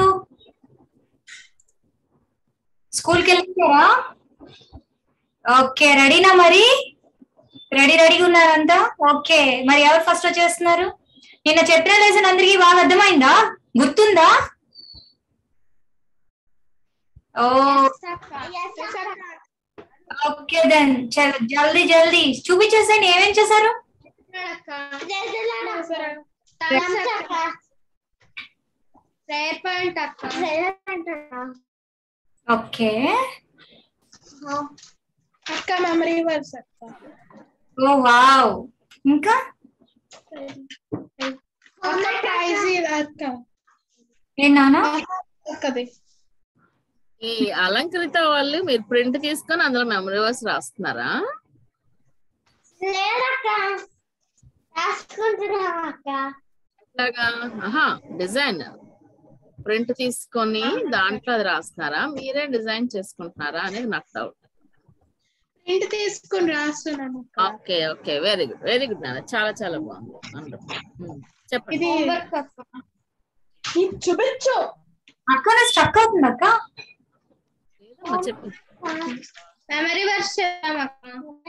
స్కూల్కి వెళ్ళారా? ఓకే, రెడీనా? మరి రెడీగా ఉన్నారంతా? ఓకే, మరి ఎవరు ఫస్ట్ వచ్చేస్తున్నారు? నిన్న చెప్పిన లెసన్ అందరికి బాగా అర్థమైందా? గుర్తుందా? ఓకే దెన్ జల్దీ చూపించేసేయండి. ఏమేం చేశారు? ఓకే అక్క మెమరీ వర్స్ అక్క. Oh wow. ఇంకా ఈ అలంకరిత వాళ్ళు మీరు ప్రింట్ తీసుకొని అందులో మెమరీ వర్స్ రాస్తున్నారా? డిజైన్ ప్రింట్ తీసుకొని దాంట్లో అది రాస్తున్నారా? మీరే డిజైన్ చేసుకుంటున్నారా అనేది నాకు డౌట్. ప్రింట్ తీసుకొని రాస్తున్నాను. ఓకే ఓకే, వెరీ గుడ్ నాన్న. చాలా బాగుంది. చెప్పండి. చూపించు అక్క. స్టక్ అవుతుంది అక్క. చెప్పు. మెమరీ వర్స్ చేద్దామక్క.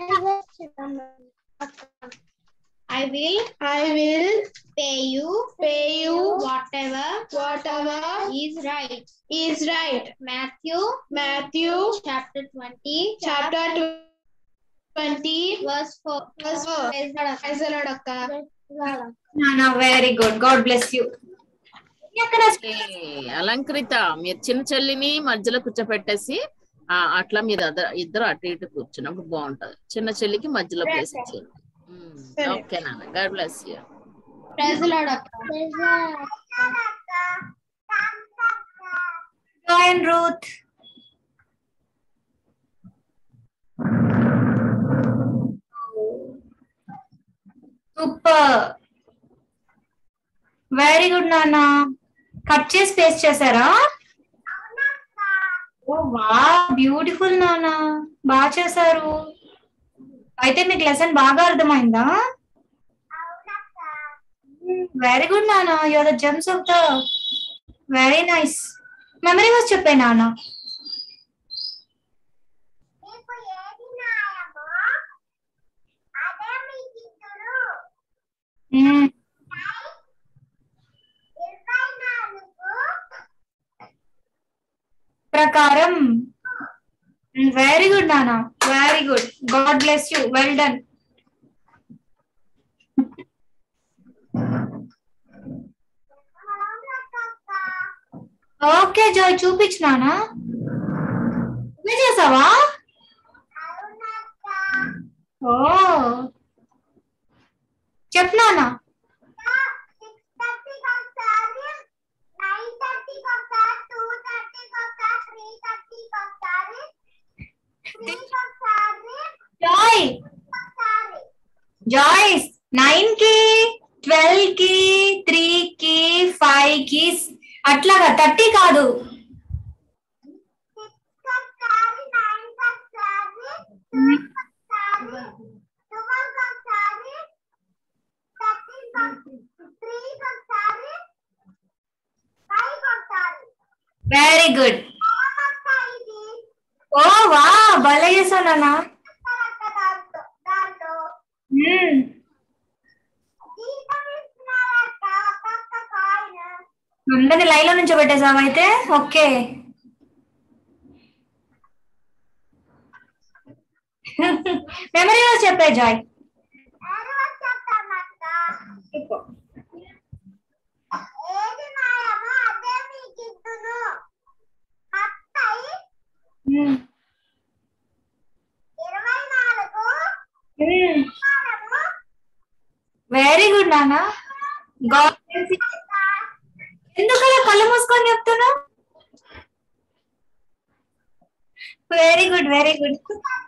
I will pay you whatever is right. Matthew chapter 20 verse 4. Very good. God bless you. Alankrita, మీరు చిన్న చెల్లిని మధ్యలో కూర్చోపెట్టేసి అట్లా మీరు ఇద్దరు అటు ఇటు కూర్చున్నప్పుడు బాగుంటది. చిన్న చెల్లికి మధ్యలో ప్లేస్ ఇచ్చేది. ఓకే నాన్న, God bless you. Praise the Lord అక్క. Join Ruth. Super, very good నాన్న. కట్ చేసి పేస్ట్ చేశారా? ఓ వావ్, బ్యూటిఫుల్ నాన్న, బాగా చేశారు. అయితే మీకు లెసన్ బాగా అర్థమైందా? వెరీ గుడ్ నాన్న, you are the gems of the. Very nice. Memory verse చెప్పాయి నాన్న. ప్రకారం వెరీ గుడ్ నానా, very good. God bless you, well done. Okay Joy, చూపించు నానా. నువ్వే చేసావా? ఓ చెప్పు నానా. 6:30 ఒకసారి, 9:30 ఒకసారి, 2:30 ఒకసారి, 3:30 ఒకసారి, 3 ఒకసారి, జాయ్ ఒకసారి. జాయ్స్ 9 కి, 12 కి, 3 కి, 5 కి అట్లాగా 30 కాదు. 6 ఒకసారి, 9 ఒకసారి, 2 ఒకసారి, 12 ఒకసారి, 13 3 ఒకసారి, 5 ఒకసారి. Very good. ఓ వా, భలే చేసావు నాన్న. అందరిని లైన్ లో నుంచి పెట్టేసావా అయితే? ఓకే. మెమరీ వర్స్ చెప్పే జాయ్. ఏది మాయమో అదే మీకిద్దును. మత్తయి 24 వెరీ గుడ్ నాన్న. గాడ్ ఎందుకలా కళ్ళు మూసుకొని చెప్తున్నా? Very good, very good,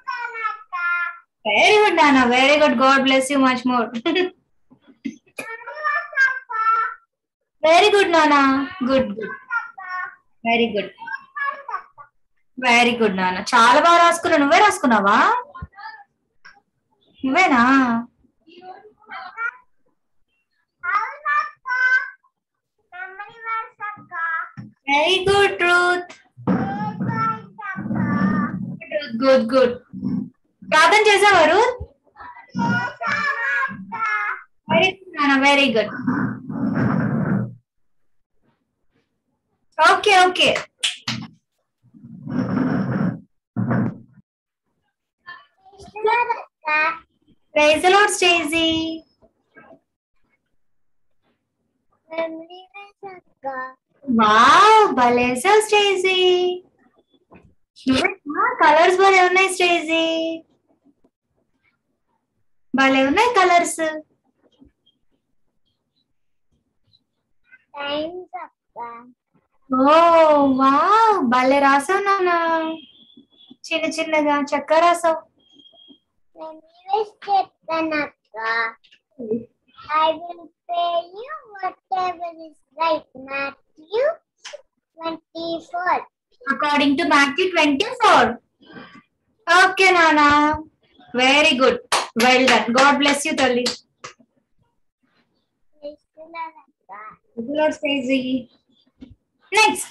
very good నాన్న, very good. God bless you much more. Very good నాన్న, good good, very good, very good నాన్న. చాలా బాగా రాసుకున్నావు. నువ్వే రాసుకున్నావా? నువ్వేనా? Very good truth. Good good. ప్రార్థన చేసావా రూత్? వెరీ గుడ్ నాన్న, very good. Okay okay. Praise the lord Stacy. Wow, భలేసావు స్టేసీ. కలర్స్ భలే ఉన్నాయి స్టేసీ, భలే ఉన్నాయి కలర్స్. ఓ వావ్, భలే రాసావు నాన్న. చిన్న చిన్నగా చక్కగా రాసావు. I will pay you whatever is right. Matthew 24. According to Matthew 24. Okay, Nana. Very good. Well done. God bless you, Tali. Lord Stacy. Next.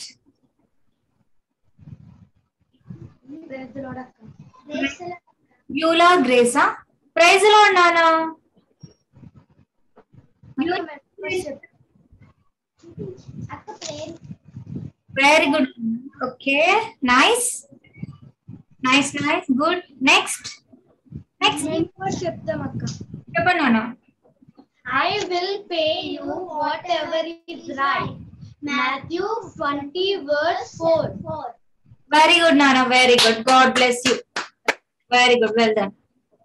Beulah Grace. Praise the Lord, Nana. Very good. Okay. Nice. Nice, nice. Good. Next. Next. Nana. I will pay you whatever is right. Matthew 20 verse 4. Very good, Nana. Very good. God bless you. Very good. Well done.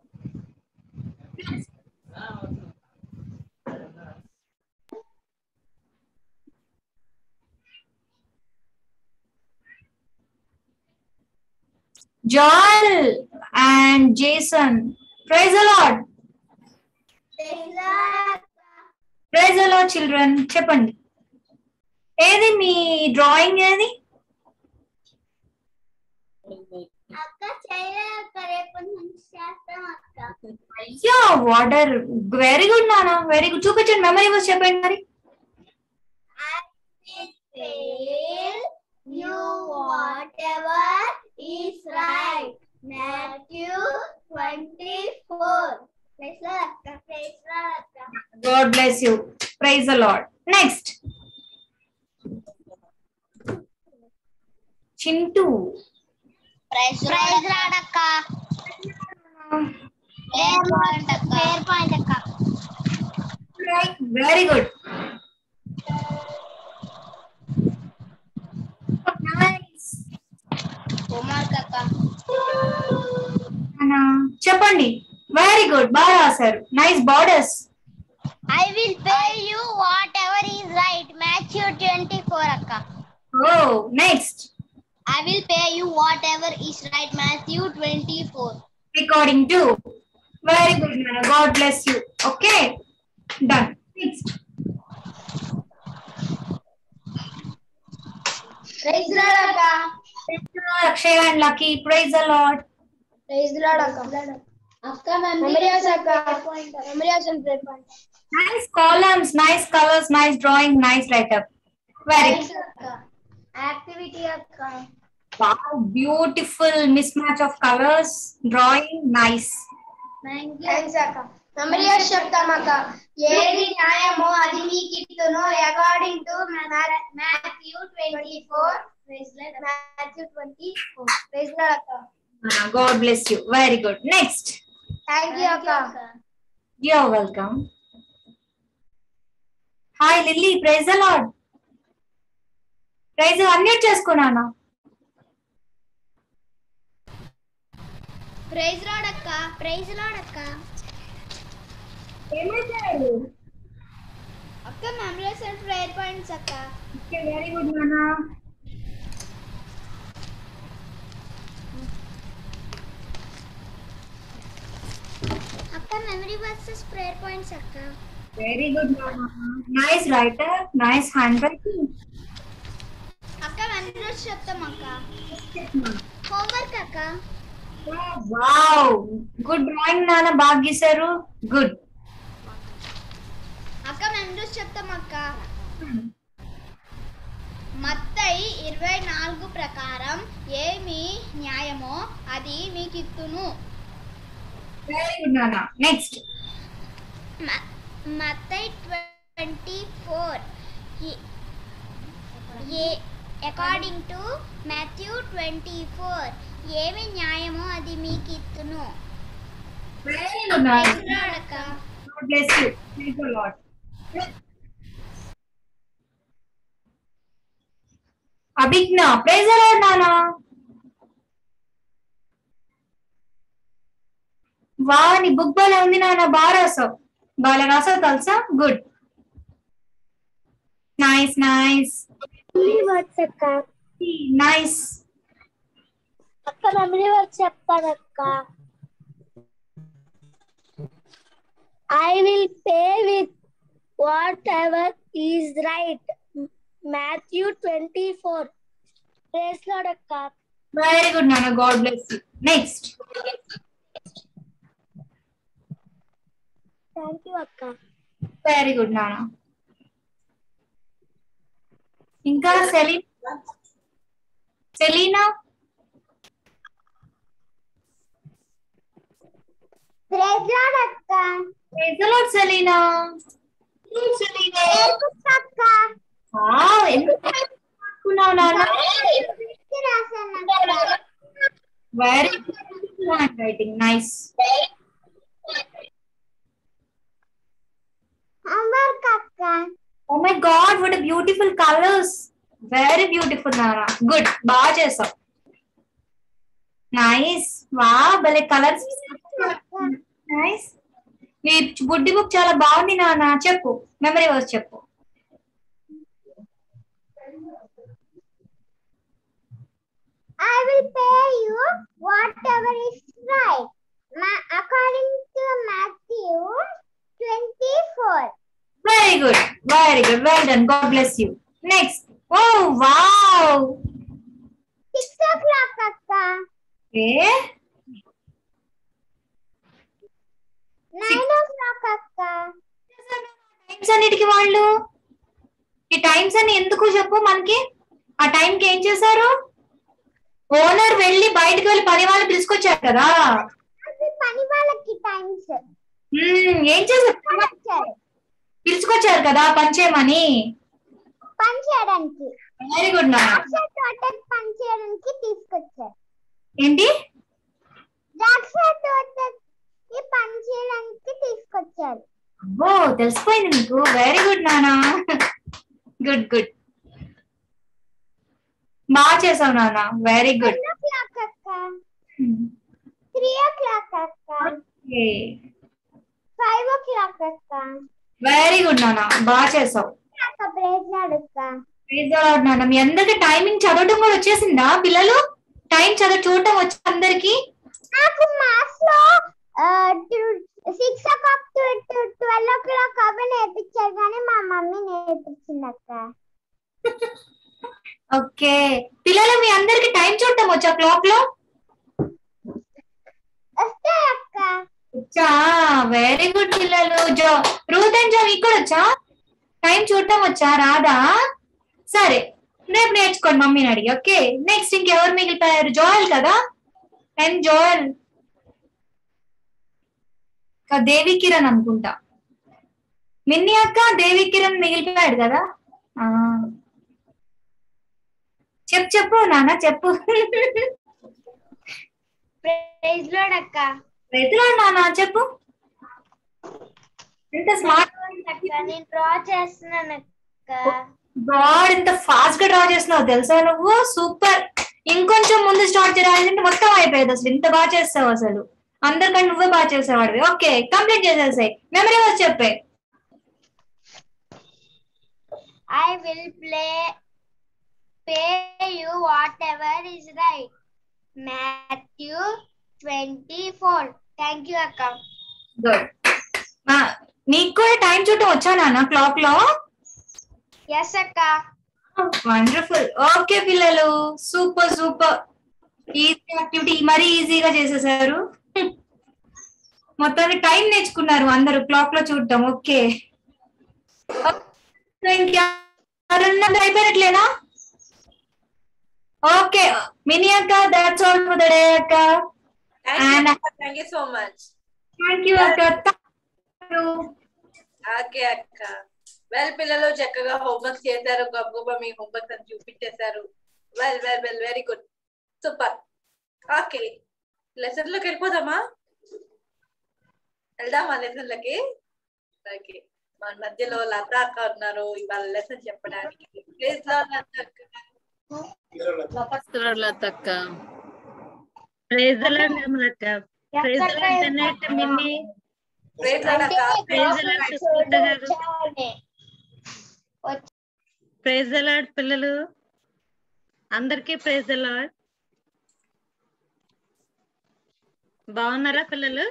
Joel and Jason. Praise the Lord. Praise the Lord, children. చెప్పండి, ఏది మీ drawing? ఏది? అయ్యో water. Very good నాన్న, very good. చూపించండి, memory verse చెప్పండి మరి. You whatever is right. Matthew 24. Praise Lord. God bless you. Praise the Lord. Next. Chintu. Praise Lord. Prayer point akka. Right. Very good. Nice. Homework akka. చెప్పండి. Very good. బాగా రాశారు. Nice borders. I will pay you whatever is right. Matthew 24 akka. Oh, next. I will pay you whatever is right. Matthew 24. According to. Very good, Nana. God bless you. Okay. Done. Next. Praise the Lord akka. Akshay and Lucky. Praise the Lord. Praise the Lord akka. Akka memories akka. Memories and prayer point. Nice columns, nice colors, nice drawing, nice write-up. Very Nice akka. Activity akka. wow, beautiful mismatch of colors, drawing, nice. Thank you. Thanks akka. Memories చెప్తాం అక్క. ఏది న్యాయమో అది మీకిత్తును according to Matthew 24. Matthew 24. Praise the Lord akka. God bless you. Very good. Next. Thank you akka. You're welcome. Hi Lily, praise the Lord. Praise unmute చేసుకున్నాను. Praise Lord akka. Praise Lord akka. ఏమైంది? అక్క memories and prayer points అక్క. Okay, very good Nana. అక్క memory verses prayer points అక్క. Very good Nana. Nice writer, nice handwriting. అక్క memories చెప్తాం అక్క. Homework అక్క. Wow, good drawing Nana. బాగా గీశారు. Good. అక్క మెమరీస్ చెప్తాం అక్క. మత్తయి 24 ప్రకారం ఏమి న్యాయమో అది మీకిత్తును. Very good Nana. Next. Mattayi 24 according to Matthew 24 ఏమి న్యాయమో అది మీకిత్తును. Very good Nana. అక్క. God bless you. Thank you Lord. Abhigna, praise the Lord Nana. Wow, నీ బుక్ బాగా ఉంది నాన్న. బాగా రాసావు. బాగా రాసావు తెలుసా? గుడ్. నైస్ నైస్ వర్డ్స్ అక్క. నైస్. అక్క మెమరీ వర్డ్స్ చెప్తానక్క. I will pay with whatever is right. Matthew 24. Praise Lord akka. Very good Nana. God bless you. Next. Thank you akka. Very good Nana. ఇంకా సెలీనా. Praise Lord akka. Praise the Lord Selena. అక్క. Wow, ఎందుకు అనుకున్నావు నాన్న? Very good handwriting. Nice. Homework అక్క. Oh my God, what a beautiful colors. Very beautiful Nana. Good. బాగా చేసావు. Nice. Wow, భలే కలర్స్. Nice. నీ బుడ్డి బుక్ చాలా బాగుంది నాన్న. చెప్పు, మెమరీ వర్స్ చెప్పు. I will pay you whatever is right. According to Matthew 24. Very good. Very good. Well done. God bless you. Next. Oh, wow. 6 o'clock akka. Okay. 9 o'clock akka. Times అన్నిటికి వాళ్ళు ఈ times అని ఎందుకు చెప్పు మనకి. ఆ టైంకి ఏం చేశారు? ఓనర్ వెళ్ళి బయటకు వెళ్ళి పని వాళ్ళు పిలుచుకొచ్చారు కదా. పని వాళ్ళకి టైమ్స్ ఏం చేశారు? పిలుచుకొచ్చారు కదా పని చేయమని. పని చేయడానికి. వెరీ గుడ్ నా. పని చేయడానికి తీసుకొచ్చారు. ఏంటి? ద్రాక్ష తోటకి పని నేర్పించారు. అబ్బో తెలిసిపోయింది నీకు. వెరీ గుడ్ నానా. గుడ్ గుడ్, బాగా చేసావు నానా. Very good. 10 o'clock అక్క, 3 o'clock అక్క, 5 o'clock అక్క. వెరీ గుడ్ నానా, బాగా చేసావు. అక్క ప్రైజ్ లార్డ్ అక్క. ప్రైజ్ లార్డ్ నాన్న. మీ అందరికి టైమింగ్ చదవటం కూడా వచ్చేసిందా పిల్లలు? టైం చూడటం వచ్చి అందరికి? నాకు మ్యాథ్స్ లో 6 o'clock to 12 o'clock అవి నేర్పించారు కానీ మా మమ్మీ నేర్పించింది అక్క. ఓకే పిల్లలు, మీ అందరికి టైం చూడటం వచ్చా క్లాక్ లో? వస్తే అక్క. వచ్చా? వెరీ గుడ్ పిల్లలు. రూత్ అండ్ జో మీకు కూడా వచ్చా? టైం చూడటం వచ్చా? రాదా? సరే రేపు నేర్చుకోండి మమ్మీని అడిగి. ఓకే నెక్స్ట్ ఇంకెవరు మిగిలిపోయారు? జోయల్ కదా. అండ్ జోయల్ దేవి కిరణ్ అనుకుంటా. మిన్ని అక్క దేవి కిరణ్ మిగిలిపోయాడు కదా. చెప్పు నాన్న చెప్పు. ప్రైజ్ లార్డ్ అక్క. ప్రైజ్ లార్డ్ నాన్న చెప్పు. ఎంత స్మార్ట్ అక్క, నేను డ్రా చేస్తున్నాను అక్క. గాడ్ ఎంత ఫాస్ట్ గా డ్రా చేస్తున్నావు తెలుసా నువ్వు. సూపర్. ఇంకొంచెం ముందు స్టార్ట్ చేయాలంటే మొత్తం అయిపోయేది. అసలు ఇంత బాగా చేస్తావు, అసలు అందరికంటే నువ్వే బాగా చేసేవాడివి. ఓకే కంప్లీట్ చేసేసాయి. మెమరీ వర్స్ చెప్పే. I will pay you whatever is right. Matthew 24. Thank you అక్క. గుడ్. నీకు కూడా టైం చూడటం వచ్చా నాన్న క్లాక్ లో? ఎస్ అక్క. వండర్ఫుల్. ఓకే పిల్లలు, సూపర్ సూపర్. ఈజీ యాక్టివిటీ మరీ ఈజీగా చేసేసారు. మొత్తానికి టైం నేర్చుకున్నారు అందరూ క్లాక్ లో చూడటం. ఓకే అయిపోయినట్లేనా? ఓకే మినీ అక్క, that's all for the day అక్క. Thank you so much. Thank you అక్క. ఓకే అక్క. వెల్ పిల్లలు చక్కగా హోంవర్క్ చేశారు. గొప్ప మీ హోంవర్క్ అని చూపించేశారు. Well well well very good, super. Okay lesson లోకి వెళ్ళిపోదామా? వెళ్దామా లెసన్ లకి? ఓకే మన మధ్యలో లత అక్క ఉన్నారు ఇవాళ లెసన్ చెప్పడానికి. ప్లీజ్ లత అక్క. లత అక్క. ప్రైజ్ ది లార్డ్ అక్క. ప్రైజ్ ది లార్డ్ అన్నట్టు మిన్ని. ప్రైజ్ లార్డ్ అక్క. ప్రైజ్ ది లార్డ్ సుస్మిత గారు. ప్రైజ్ ది లార్డ్ పిల్లలు అందరికీ. Praise the Lord. బాగున్నారా పిల్లలు?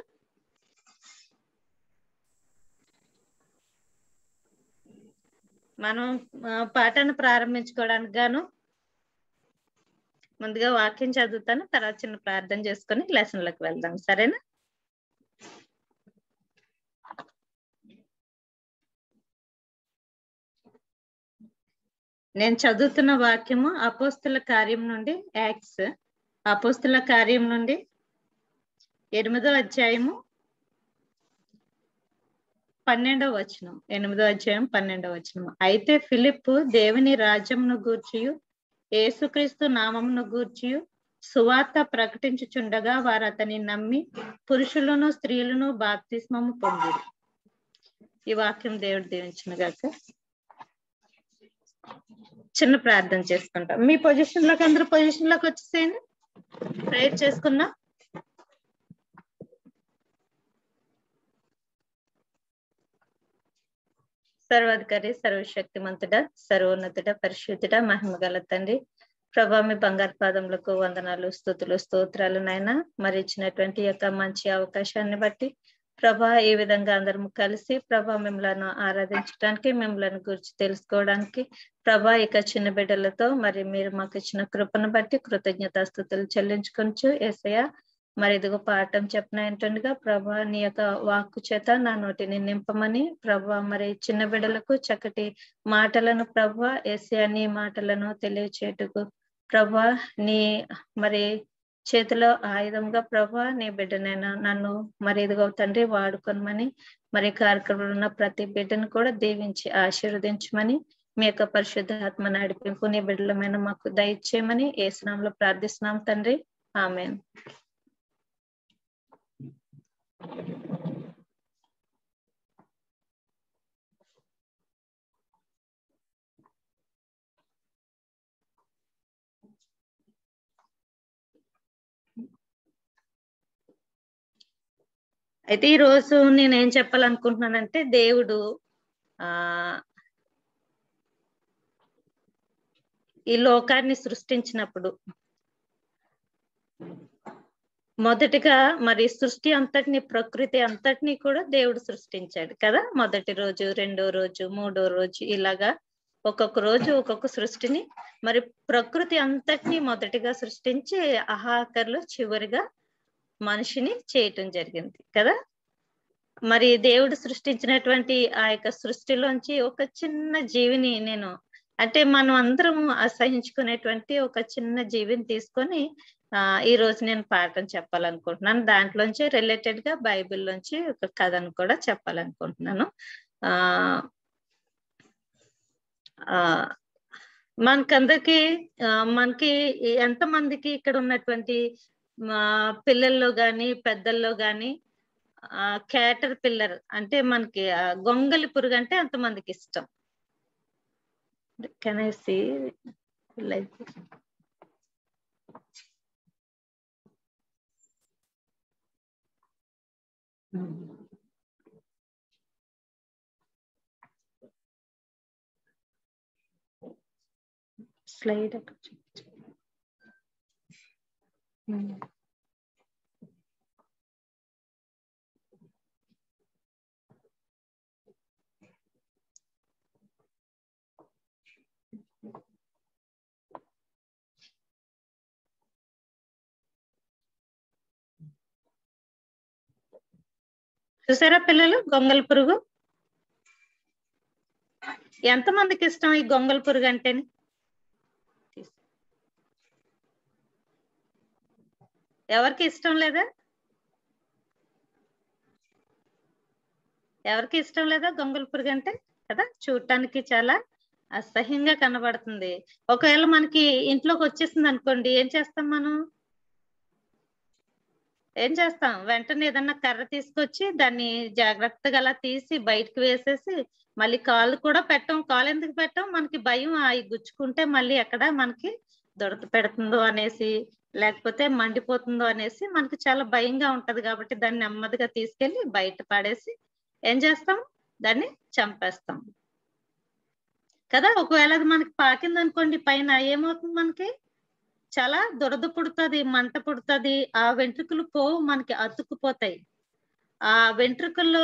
మనం పాఠాన్ని ప్రారంభించుకోవడానికి గాను ముందుగా వాక్యం చదువుతాను, తర్వాత చిన్న ప్రార్థన చేసుకుని లెసన్లకు వెళ్దాం. సరేనా? నేను చదువుతున్న వాక్యము అపోస్తుల కార్యం నుండి, యాక్ట్స్ అపోస్తుల కార్యం నుండి 8వ అధ్యాయము 12వ వచనం. 8వ అధ్యాయం 12వ వచనం. అయితే ఫిలిప్పు దేవుని రాజ్యమును గూర్చియు యేసుక్రీస్తు నామమును గూర్చియు సువార్త ప్రకటించుచుండగా వారు అతని నమ్మి పురుషులను స్త్రీలను బాప్తిస్మము పొందిరి. ఈ వాక్యం దేవుడు దీవించును గాక. చిన్న ప్రార్థన చేసుకుంటాం. మీ పొజిషన్ లోకి అందరూ పొజిషన్ లోకి వచ్చేసేయండి. ప్రేయర్ చేసుకుందాం. సర్వాధికారి, సర్వశక్తిమంతుడ, సర్వోన్నతుడ, పరిశుద్ధుడ, మహిమగల తండ్రి ప్రభా, మీ బంగారు పాదములకు వందనాలు, స్తుతులు, స్తోత్రాలు నాయన. మరి ఇచ్చినటువంటి యొక్క మంచి అవకాశాన్ని బట్టి ప్రభా, ఈ విధంగా అందరం కలిసి ప్రభా మిమ్మల్ని ఆరాధించడానికి, మిమ్మల్ని గురించి తెలుసుకోవడానికి ప్రభా ఇక చిన్న బిడ్డలతో మరి మీరు మాకు ఇచ్చిన కృపను బట్టి కృతజ్ఞతాస్తుతులు చెల్లించుకొంచు యేసయ్య. మరి ఇదిగో పాఠం చెప్పిన ఏంటండగా ప్రభా నీ యొక్క వాక్కు చేత నా నోటిని నింపమని ప్రభా, మరి చిన్న బిడ్డలకు చక్కటి మాటలను ప్రభా యేసయ్య నీ మాటలను తెలియచేటుకు ప్రభా నీ మరి చేతిలో ఆయుధంగా ప్రభా నీ బిడ్డనైనా నన్ను మరి ఇదిగో తండ్రి వాడుకొనమని, మరి కార్యక్రమంలో ఉన్న ప్రతి బిడ్డను కూడా దీవించి ఆశీర్వదించమని, మీ యొక్క పరిశుద్ధాత్మ నడిపింపు నీ బిడ్డలమైన మాకు దయచేయమని యేసు నామములో ప్రార్థిస్తున్నాం తండ్రి. ఆమేన్. అయితే ఈ రోజు నేనేం చెప్పాలనుకుంటున్నానంటే దేవుడు ఈ లోకాన్ని సృష్టించినప్పుడు మొదటిగా మరి సృష్టి అంతటిని ప్రకృతి అంతటిని కూడా దేవుడు సృష్టించాడు కదా. మొదటి రోజు, రెండో రోజు, మూడో రోజు, ఇలాగా ఒక్కొక్క రోజు ఒక్కొక్క సృష్టిని మరి ప్రకృతి అంతటిని మొదటిగా సృష్టించి ఆఖరిలో చివరిగా మనిషిని చేయటం జరిగింది కదా. మరి దేవుడు సృష్టించినటువంటి ఆ యొక్క సృష్టిలోంచి ఒక చిన్న జీవిని అంటే మనం అందరం అసహించుకునేటువంటి ఒక చిన్న జీవిని తీసుకొని ఈ రోజు నేను పాఠం చెప్పాలనుకుంటున్నాను. దాంట్లోంచి రిలేటెడ్ గా బైబిల్లోంచి ఒక కథను కూడా చెప్పాలనుకుంటున్నాను. మనకి ఎంతమందికి ఇక్కడ ఉన్నటువంటి పిల్లల్లో గాని పెద్దల్లో గాని క్యాటర్ పిల్లర్ అంటే మనకి గొంగలి పురుగు అంటే అంతమందికి ఇష్టం. Can I see like slide చూసారా పిల్లలు? గొంగలి పురుగు ఎంతమందికి ఇష్టం? ఈ గొంగలి పురుగు అంటేనే ఎవరికి ఇష్టం లేదా? ఎవరికి ఇష్టం లేదా గొంగలి పురుగు అంటే కదా? చూడటానికి చాలా అసహ్యంగా కనబడుతుంది. ఒకవేళ మనకి ఇంట్లోకి వచ్చేసింది అనుకోండి, ఏం చేస్తాం మనం? ఏం చేస్తాం? వెంటనే ఏదన్నా కర్ర తీసుకొచ్చి దాన్ని జాగ్రత్తగా అలా తీసి బయటకు వేసేసి మళ్ళీ కాళ్ళు కూడా పెట్టం. కాలు ఎందుకు పెట్టం? మనకి భయం, అవి గుచ్చుకుంటే మళ్ళీ ఎక్కడ మనకి దొరత పెడుతుందో అనేసి, లేకపోతే మండిపోతుందో అనేసి మనకి చాలా భయంగా ఉంటది. కాబట్టి దాన్ని నెమ్మదిగా తీసుకెళ్లి బయట పడేసి ఏం చేస్తాం? దాన్ని చంపేస్తాం కదా. ఒకవేళ అది మనకి పాకింది అనుకోండి పైన, ఏమవుతుంది? మనకి చాలా దురద పుడుతుంది, మంట పుడుతుంది. ఆ వెంట్రుకలు పోవు, మనకి అతుక్కుపోతాయి. ఆ వెంట్రుకల్లో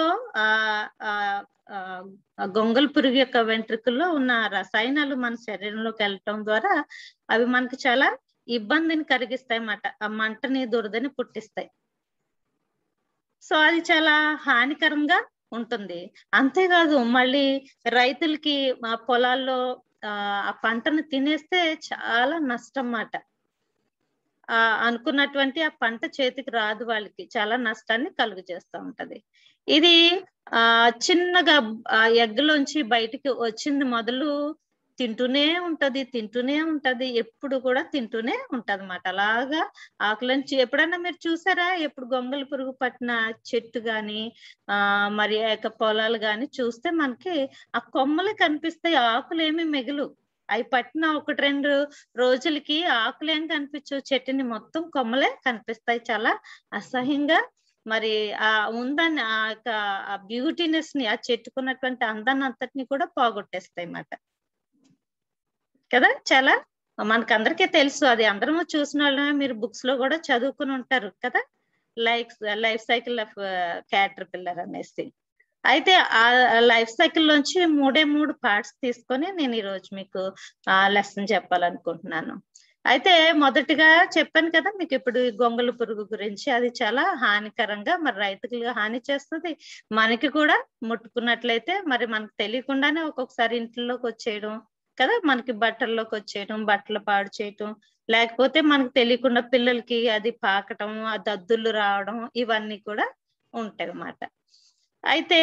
గొంగలి పురుగు యొక్క వెంట్రుకల్లో ఉన్న రసాయనాలు మన శరీరంలోకి వెళ్ళటం ద్వారా అవి మనకి చాలా ఇబ్బందిని కలిగిస్తాయి అన్నమాట. ఆ మంటని, దురదని పుట్టిస్తాయి. సో అది చాలా హానికరంగా ఉంటుంది. అంతేకాదు మళ్ళీ రైతులకి మా పొలాల్లో ఆ పంటను తినేస్తే చాలా నష్టం అన్నమాట. అనుకున్నటువంటి ఆ పంట చేతికి రాదు, వాళ్ళకి చాలా నష్టాన్ని కలుగు చేస్తూ ఉంటది. ఇది చిన్నగా ఎగ్గులోంచి బయటికి వచ్చింది మొదలు తింటూనే ఉంటది, ఎప్పుడు కూడా తింటూనే ఉంటది అన్నమాట. అలాగా ఆకులంచి ఎప్పుడైనా మీరు చూసారా? ఎప్పుడు గొంగలి పురుగు పట్టిన చెట్టు గాని మరి ఆ యొక్క పొలాలు గాని చూస్తే మనకి ఆ కొమ్మలు కనిపిస్తాయి, ఆకులు ఏమి మిగులు. అవి పట్టిన 1-2 రోజులకి ఆకులు ఏం కనిపించవు, చెట్టుని మొత్తం కొమ్మలే కనిపిస్తాయి. చాలా అసహ్యంగా మరి ఉందని ఆ యొక్క బ్యూటీనెస్ ని, ఆ చెట్టుకున్నటువంటి అందాన్ని అంతటిని కూడా పోగొట్టేస్తాయి అన్నమాట కదా. చాలా మనకందరికీ తెలుసు, అది అందరము చూసిన వాళ్ళమే. మీరు బుక్స్ లో కూడా చదువుకుని ఉంటారు కదా, life cycle of caterpillar అనేసి. అయితే ఆ లైఫ్ సైకిల్ లోంచి 3 పార్ట్స్ తీసుకొని నేను ఈ రోజు మీకు లెసన్ చెప్పాలనుకుంటున్నాను. అయితే మొదటిగా చెప్పాను కదా మీకు ఇప్పుడు ఈ గొంగలి పురుగు గురించి. అది చాలా హానికరంగా మరి రైతులకు హాని చేస్తుంది, మనకి కూడా ముట్టుకున్నట్లయితే మరి మనకు తెలియకుండానే ఒక్కొక్కసారి ఇంట్లోకి వచ్చేయడం కదా, మనకి బట్టల్లోకి వచ్చేయడం, బట్టలు పాడు చేయటం, లేకపోతే మనకు తెలియకుండా పిల్లలకి అది పాకటం, ఆ దద్దులు రావడం, ఇవన్నీ కూడా ఉంటాయి అన్నమాట. అయితే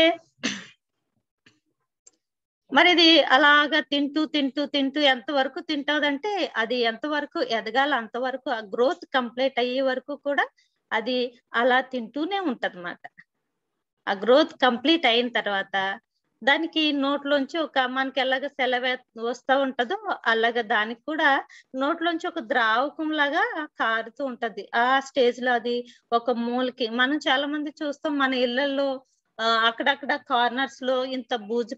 మరి ఇది అలాగా తింటూ ఎంతవరకు తింటాదంటే, అది ఎంతవరకు ఎదగాలి అంతవరకు, ఆ గ్రోత్ కంప్లీట్ అయ్యే వరకు కూడా అది అలా తింటూనే ఉంటది అన్నమాట. ఆ గ్రోత్ కంప్లీట్ అయిన తర్వాత దానికి నోట్లోంచి మనకి ఎలాగ సెలవు వస్తూ ఉంటుందో అలాగా దానికి కూడా నోట్లోంచి ఒక ద్రావకం లాగా కారుతూ ఉంటది. ఆ స్టేజ్ లో అది ఒక మూలకి మనం చాలా మంది చూస్తాం మన ఇళ్లలో అక్కడక్కడ కార్నర్స్ లో ఇంత బూజు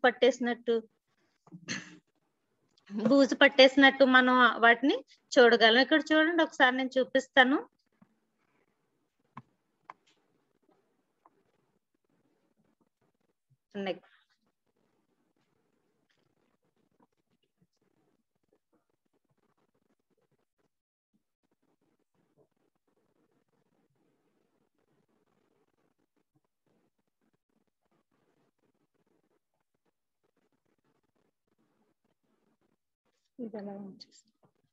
పట్టేసినట్టు మనం వాటిని చూడగలం. ఇక్కడ చూడండి ఒకసారి నేను చూపిస్తాను. నెక్స్ట్ ఇది ఎలా ఉంచేస్తాను.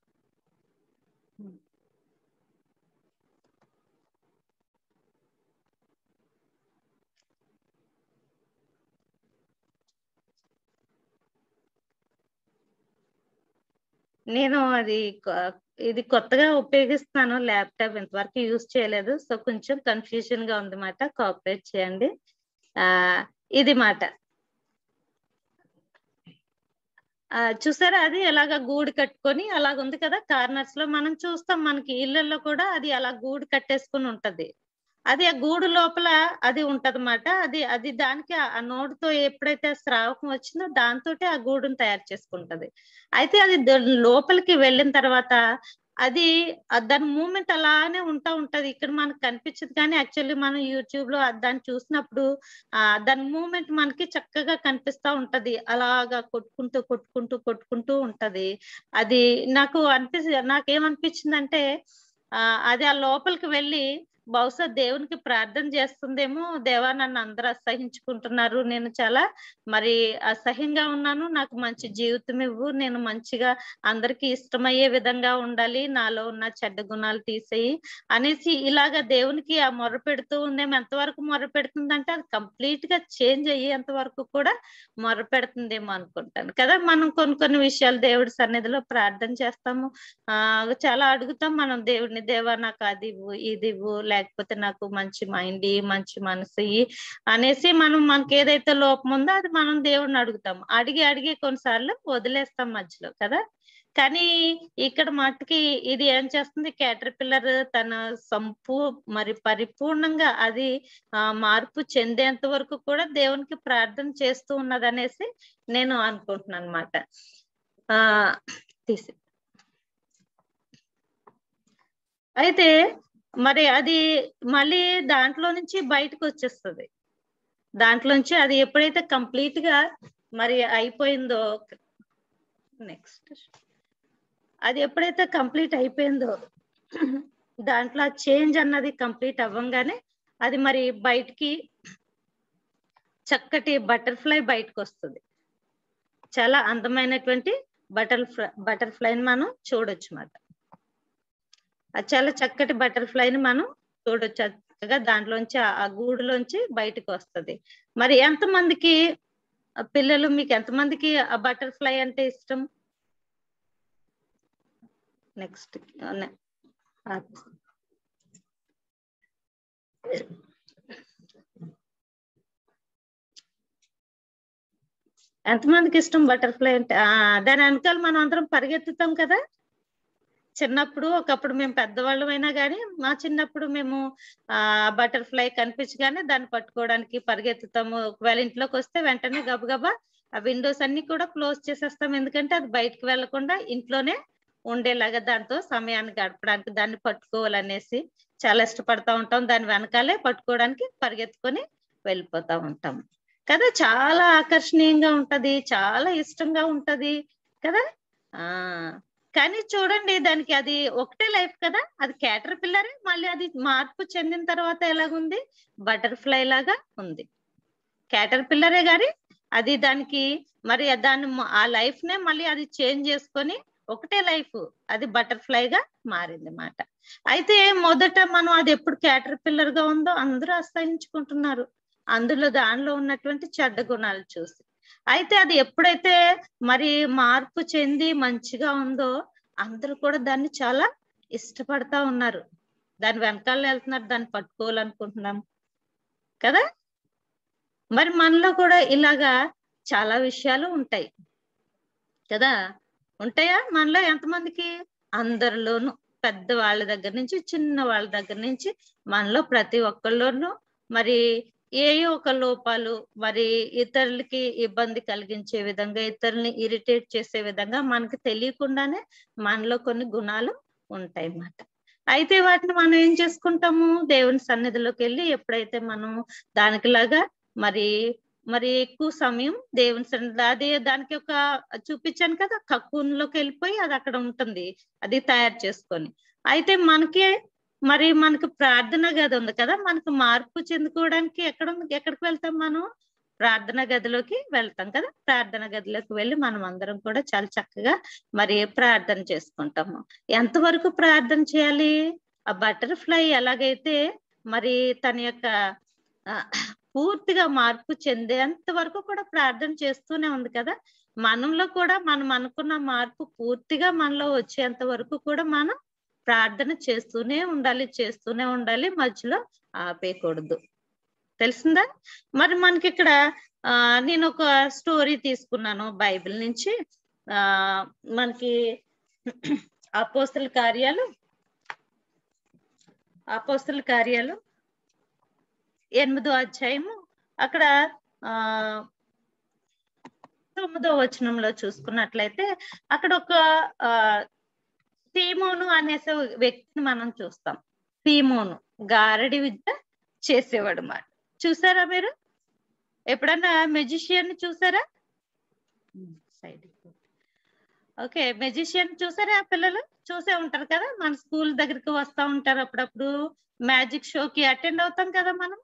నేను ఇది కొత్తగా ఉపయోగిస్తున్నాను ల్యాప్టాప్, ఇంతవరకు యూజ్ చేయలేదు. సో కొంచెం కన్ఫ్యూజన్ గా ఉంది మాట, కోఆపరేట్ చేయండి. ఇది మాట చూసారా, అది ఎలాగ గూడు కట్టుకొని అలాగ ఉంది కదా కార్నర్స్ లో. మనం చూస్తాం మనకి ఇళ్లలో కూడా అది అలా గూడు కట్టేసుకుని ఉంటది. అది ఆ గూడు లోపల అది ఉంటదన్నమాట. అది దానికి ఆ నోడుతో ఎప్పుడైతే స్రావకం వచ్చిందో దాంతో ఆ గూడును తయారు చేసుకుంటది. అయితే అది లోపలికి వెళ్ళిన తర్వాత అది దాని మూమెంట్ అలానే ఉంటది. ఇక్కడ మనకు కనిపించదు కానీ యాక్చువల్లీ మనం యూట్యూబ్ లో దాన్ని చూసినప్పుడు దాని మూమెంట్ మనకి చక్కగా కనిపిస్తా ఉంటది. అలాగా కొట్టుకుంటూ ఉంటది. అది నాకేమనిపించిందంటే అది ఆ లోపలికి వెళ్ళి బహుశా దేవునికి ప్రార్థన చేస్తుందేమో, దేవా నన్ను అందరూ అసహించుకుంటున్నారు, నేను చాలా అసహ్యంగా ఉన్నాను, నాకు మంచి జీవితం ఇవ్వు, నేను మంచిగా అందరికి ఇష్టమయ్యే విధంగా ఉండాలి, నాలో ఉన్న చెడ్డ గుణాలు తీసేయి అనేసి ఇలాగా దేవునికి ఆ మొర్ర పెడుతూ ఉందేమో. ఎంతవరకు మొర్ర పెడుతుందంటే అది కంప్లీట్ గా చేంజ్ అయ్యేంత వరకు కూడా మొర్ర పెడుతుందేమో అనుకుంటాను కదా. మనం కొన్ని విషయాలు దేవుడి సన్నిధిలో ప్రార్థన చేస్తాము, చాలా అడుగుతాం మనం దేవుడిని, దేవా నాకు అది ఇవ్వు, ఇది ఇవ్వు, లేకపోతే నాకు మంచి మైండ్, మంచి మనసు అనేసి మనకి ఏదైతే లోపం ఉందో అది మనం దేవుడిని అడుగుతాం. అడిగి కొన్నిసార్లు వదిలేస్తాం మధ్యలో కదా. కానీ ఇక్కడ మట్టుకి ఇది ఏం చేస్తుంది, క్యాటర్పిల్లర్ తన పరిపూర్ణంగా అది మార్పు చెందేంత వరకు కూడా దేవునికి ప్రార్థన చేస్తూ ఉన్నదనేసి నేను అనుకుంటున్నాను అన్నమాట. అయితే అది మళ్ళీ దాంట్లో నుంచి బయటకు వచ్చేస్తుంది. దాంట్లోంచి అది ఎప్పుడైతే కంప్లీట్ గా అయిపోయిందో, నెక్స్ట్ అది ఎప్పుడైతే కంప్లీట్ అయిపోయిందో దాంట్లో చేంజ్ అన్నది కంప్లీట్ అవ్వంగానే అది బయటికి చక్కటి బటర్ఫ్లై బయటకు వస్తుంది. చాలా అందమైనటువంటి బటర్ఫ్లైని మనం చూడొచ్చు అన్నమాట. అది చాలా చక్కటి బటర్ఫ్లైని మనం చూడొచ్చు. చక్కగా దాంట్లోంచి ఆ గూడులోంచి బయటకు వస్తుంది. ఎంతమందికి పిల్లలు, మీకు ఎంతమందికి ఆ బటర్ఫ్లై అంటే ఇష్టం? నెక్స్ట్ ఎంతమందికి ఇష్టం బటర్ఫ్లై అంటే? దాని వెనకాల మనం అందరం పరిగెత్తుతాం కదా. చిన్నప్పుడు ఒకప్పుడు మేము పెద్దవాళ్ళం అయినా కానీ మా చిన్నప్పుడు మేము బటర్ఫ్లై కనిపించగానే దాన్ని పట్టుకోవడానికి పరిగెత్తుతాము. ఒకవేళ ఇంట్లోకి వస్తే వెంటనే గబగబా ఆ విండోస్ అన్ని కూడా క్లోజ్ చేసేస్తాం, ఎందుకంటే అది బయటకు వెళ్లకుండా ఇంట్లోనే ఉండేలాగా దాంతో సమయాన్ని గడపడానికి దాన్ని పట్టుకోవాలనేసి చాలా ఇష్టపడతా ఉంటాం. దాని వెనకాలే పట్టుకోవడానికి పరిగెత్తుకొని వెళ్ళిపోతా ఉంటాం కదా. చాలా ఆకర్షణీయంగా ఉంటది, చాలా ఇష్టంగా ఉంటది కదా. కానీ చూడండి, దానికి అది ఒకటే లైఫ్ కదా, అది క్యాటర్పిల్లరే. మళ్ళీ అది మార్పు చెందిన తర్వాత ఎలాగుంది, బటర్ఫ్లై లాగా ఉంది. క్యాటర్పిల్లరే గాని అది దానికి దాన్ని ఆ లైఫ్ నే మళ్ళీ అది చేంజ్ చేసుకొని ఒకటే లైఫ్ అది బటర్ఫ్లై గా మారింది అన్నమాట. అయితే మొదట మనం అది ఎప్పుడు క్యాటర్పిల్లర్ గా ఉందో అందరూ అసహించుకుంటున్నారు, దానిలో ఉన్నటువంటి చెడ్డ గుణాలు చూసి. అయితే అది ఎప్పుడైతే మార్పు చెంది మంచిగా ఉందో అందరూ కూడా దాన్ని చాలా ఇష్టపడతా ఉన్నారు, దాని వెనకాల వెళ్తున్నారు, దాన్ని పట్టుకోవాలనుకుంటున్నాం కదా. మనలో కూడా ఇలాగా చాలా విషయాలు ఉంటాయి కదా. ఉంటాయా మనలో ఎంతమందికి? అందరిలోనూ, పెద్ద వాళ్ళ దగ్గర నుంచి చిన్న వాళ్ళ దగ్గర నుంచి మనలో ప్రతి ఒక్కళ్ళలోనూ మరి ఏయో ఒక లోపాలు, మరి ఇతరులకి ఇబ్బంది కలిగించే విధంగా, ఇతరుల్ని ఇరిటేట్ చేసే విధంగా మనకి తెలియకుండానే మనలో కొన్ని గుణాలు ఉంటాయి అన్నమాట. అయితే వాటిని మనం ఏం చేసుకుంటాము? దేవుని సన్నిధిలోకి వెళ్ళి ఎప్పుడైతే మనం దానికిలాగా మరి మరి ఎక్కువ సమయం దేవుని సన్నిధిలో, అది దానికి ఒక చూపించాను కదా, కక్కున్లోకి వెళ్ళిపోయి అది అక్కడ ఉంటుంది, అది తయారు చేసుకొని. అయితే మనకి ప్రార్థన గది ఉంది కదా, మనకు మార్పు చెందుకోవడానికి ఎక్కడికి వెళ్తాం మనం? ప్రార్థన గదిలోకి వెళ్తాం కదా. ప్రార్థన గదిలోకి వెళ్ళి మనం అందరం కూడా చాలా చక్కగా మరి ప్రార్థన చేసుకుంటాము. ఎంతవరకు ప్రార్థన చేయాలి? ఆ బటర్ఫ్లై ఎలాగైతే మరి తన యొక్క పూర్తిగా మార్పు చెందేంత వరకు కూడా ప్రార్థన చేస్తూనే ఉంది కదా. మనలో కూడా మనం అనుకున్న మార్పు పూర్తిగా మనలో వచ్చేంత వరకు కూడా మనం ప్రార్థన చేస్తూనే ఉండాలి, మధ్యలో ఆపేయకూడదు. తెలిసిందా? మరి మనకి ఇక్కడ నేను ఒక స్టోరీ తీసుకున్నాను బైబిల్ నుంచి. మనకి అపోస్తల కార్యాలు 8వ అధ్యాయము అక్కడ 9వ వచనంలో చూసుకున్నట్లయితే అక్కడ ఒక సీమోను అనేసే వ్యక్తిని మనం చూస్తాం. సీమోను గారడి విద్య చేసేవాడు మాట. చూసారా మీరు ఎప్పుడన్నా మెజిషియన్ చూసారా? ఓకే, మెజిషియన్ చూసారా? పిల్లలు చూసే ఉంటారు కదా, మన స్కూల్ దగ్గరికి వస్తా ఉంటారు అప్పుడప్పుడు. మ్యాజిక్ షోకి అటెండ్ అవుతాం కదా మనం.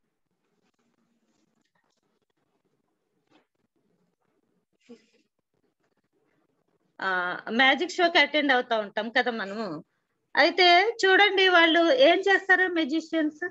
మ్యాజిక్ షోకి అటెండ్ అవుతా ఉంటాం కదా మనము. అయితే చూడండి, వాళ్ళు ఏం చేస్తారు మెజిషియన్స్?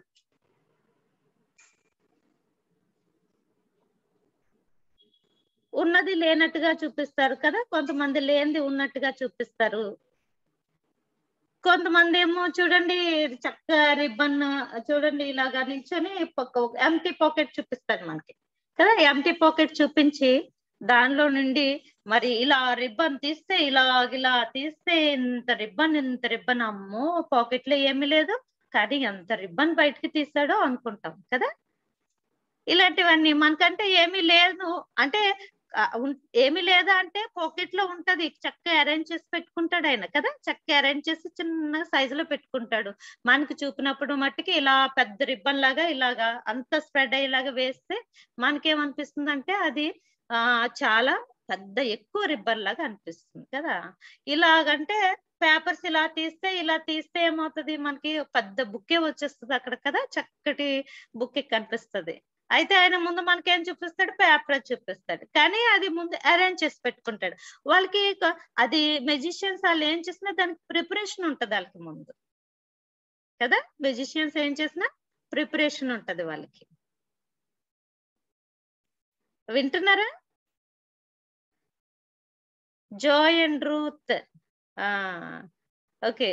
ఉన్నది లేనట్టుగా చూపిస్తారు కదా, కొంతమంది లేనిది ఉన్నట్టుగా చూపిస్తారు. కొంతమంది ఏమో చూడండి చక్క రిబ్బన్ చూడండి ఇలాగా నిల్చొని ఎంటీ పాకెట్ చూపిస్తారు మనకి కదా. ఎంటీ పాకెట్ చూపించి దానిలో నుండి మరి ఇలా రిబ్బన్ తీస్తే ఇలా తీస్తే ఇంత రిబ్బన్ అమ్మో పాకెట్ లో ఏమీ లేదు, కానీ ఎంత రిబ్బన్ బయటకి తీసాడో అనుకుంటాం కదా. ఇలాంటివన్నీ మనకంటే ఏమీ లేదు అంటే ఏమీ లేదా అంటే పాకెట్ లో ఉంటది, చక్కగా అరేంజ్ చేసి పెట్టుకుంటాడు ఆయన కదా. చక్కగా అరేంజ్ చేసి చిన్న సైజులో పెట్టుకుంటాడు. మనకి చూపినప్పుడు మట్టికి ఇలా పెద్ద రిబ్బన్ లాగా ఇలాగా అంత స్ప్రెడ్ అయ్యేలాగా వేస్తే మనకేమనిపిస్తుంది అంటే అది చాలా పెద్ద ఎక్కువ రిబ్బన్ లాగా అనిపిస్తుంది కదా. ఇలాగంటే పేపర్స్ ఇలా తీస్తే ఏమవుతుంది, మనకి పెద్ద బుక్కే వచ్చేస్తుంది అక్కడ కదా, చక్కటి బుక్కే కనిపిస్తుంది. అయితే ఆయన ముందు మనకేం చూపిస్తాడు? పేపర్ చూపిస్తాడు, కానీ అది ముందు అరేంజ్ చేసి పెట్టుకుంటాడు. వాళ్ళకి అది మెజిషియన్స్ వాళ్ళు ఏం చేసినా దానికి ప్రిపరేషన్ ఉంటది వాళ్ళకి ముందు కదా. మెజిషియన్స్ ఏం చేసినా ప్రిపరేషన్ ఉంటది వాళ్ళకి. వింటున్నారా? Joy and Ruth. ఓకే,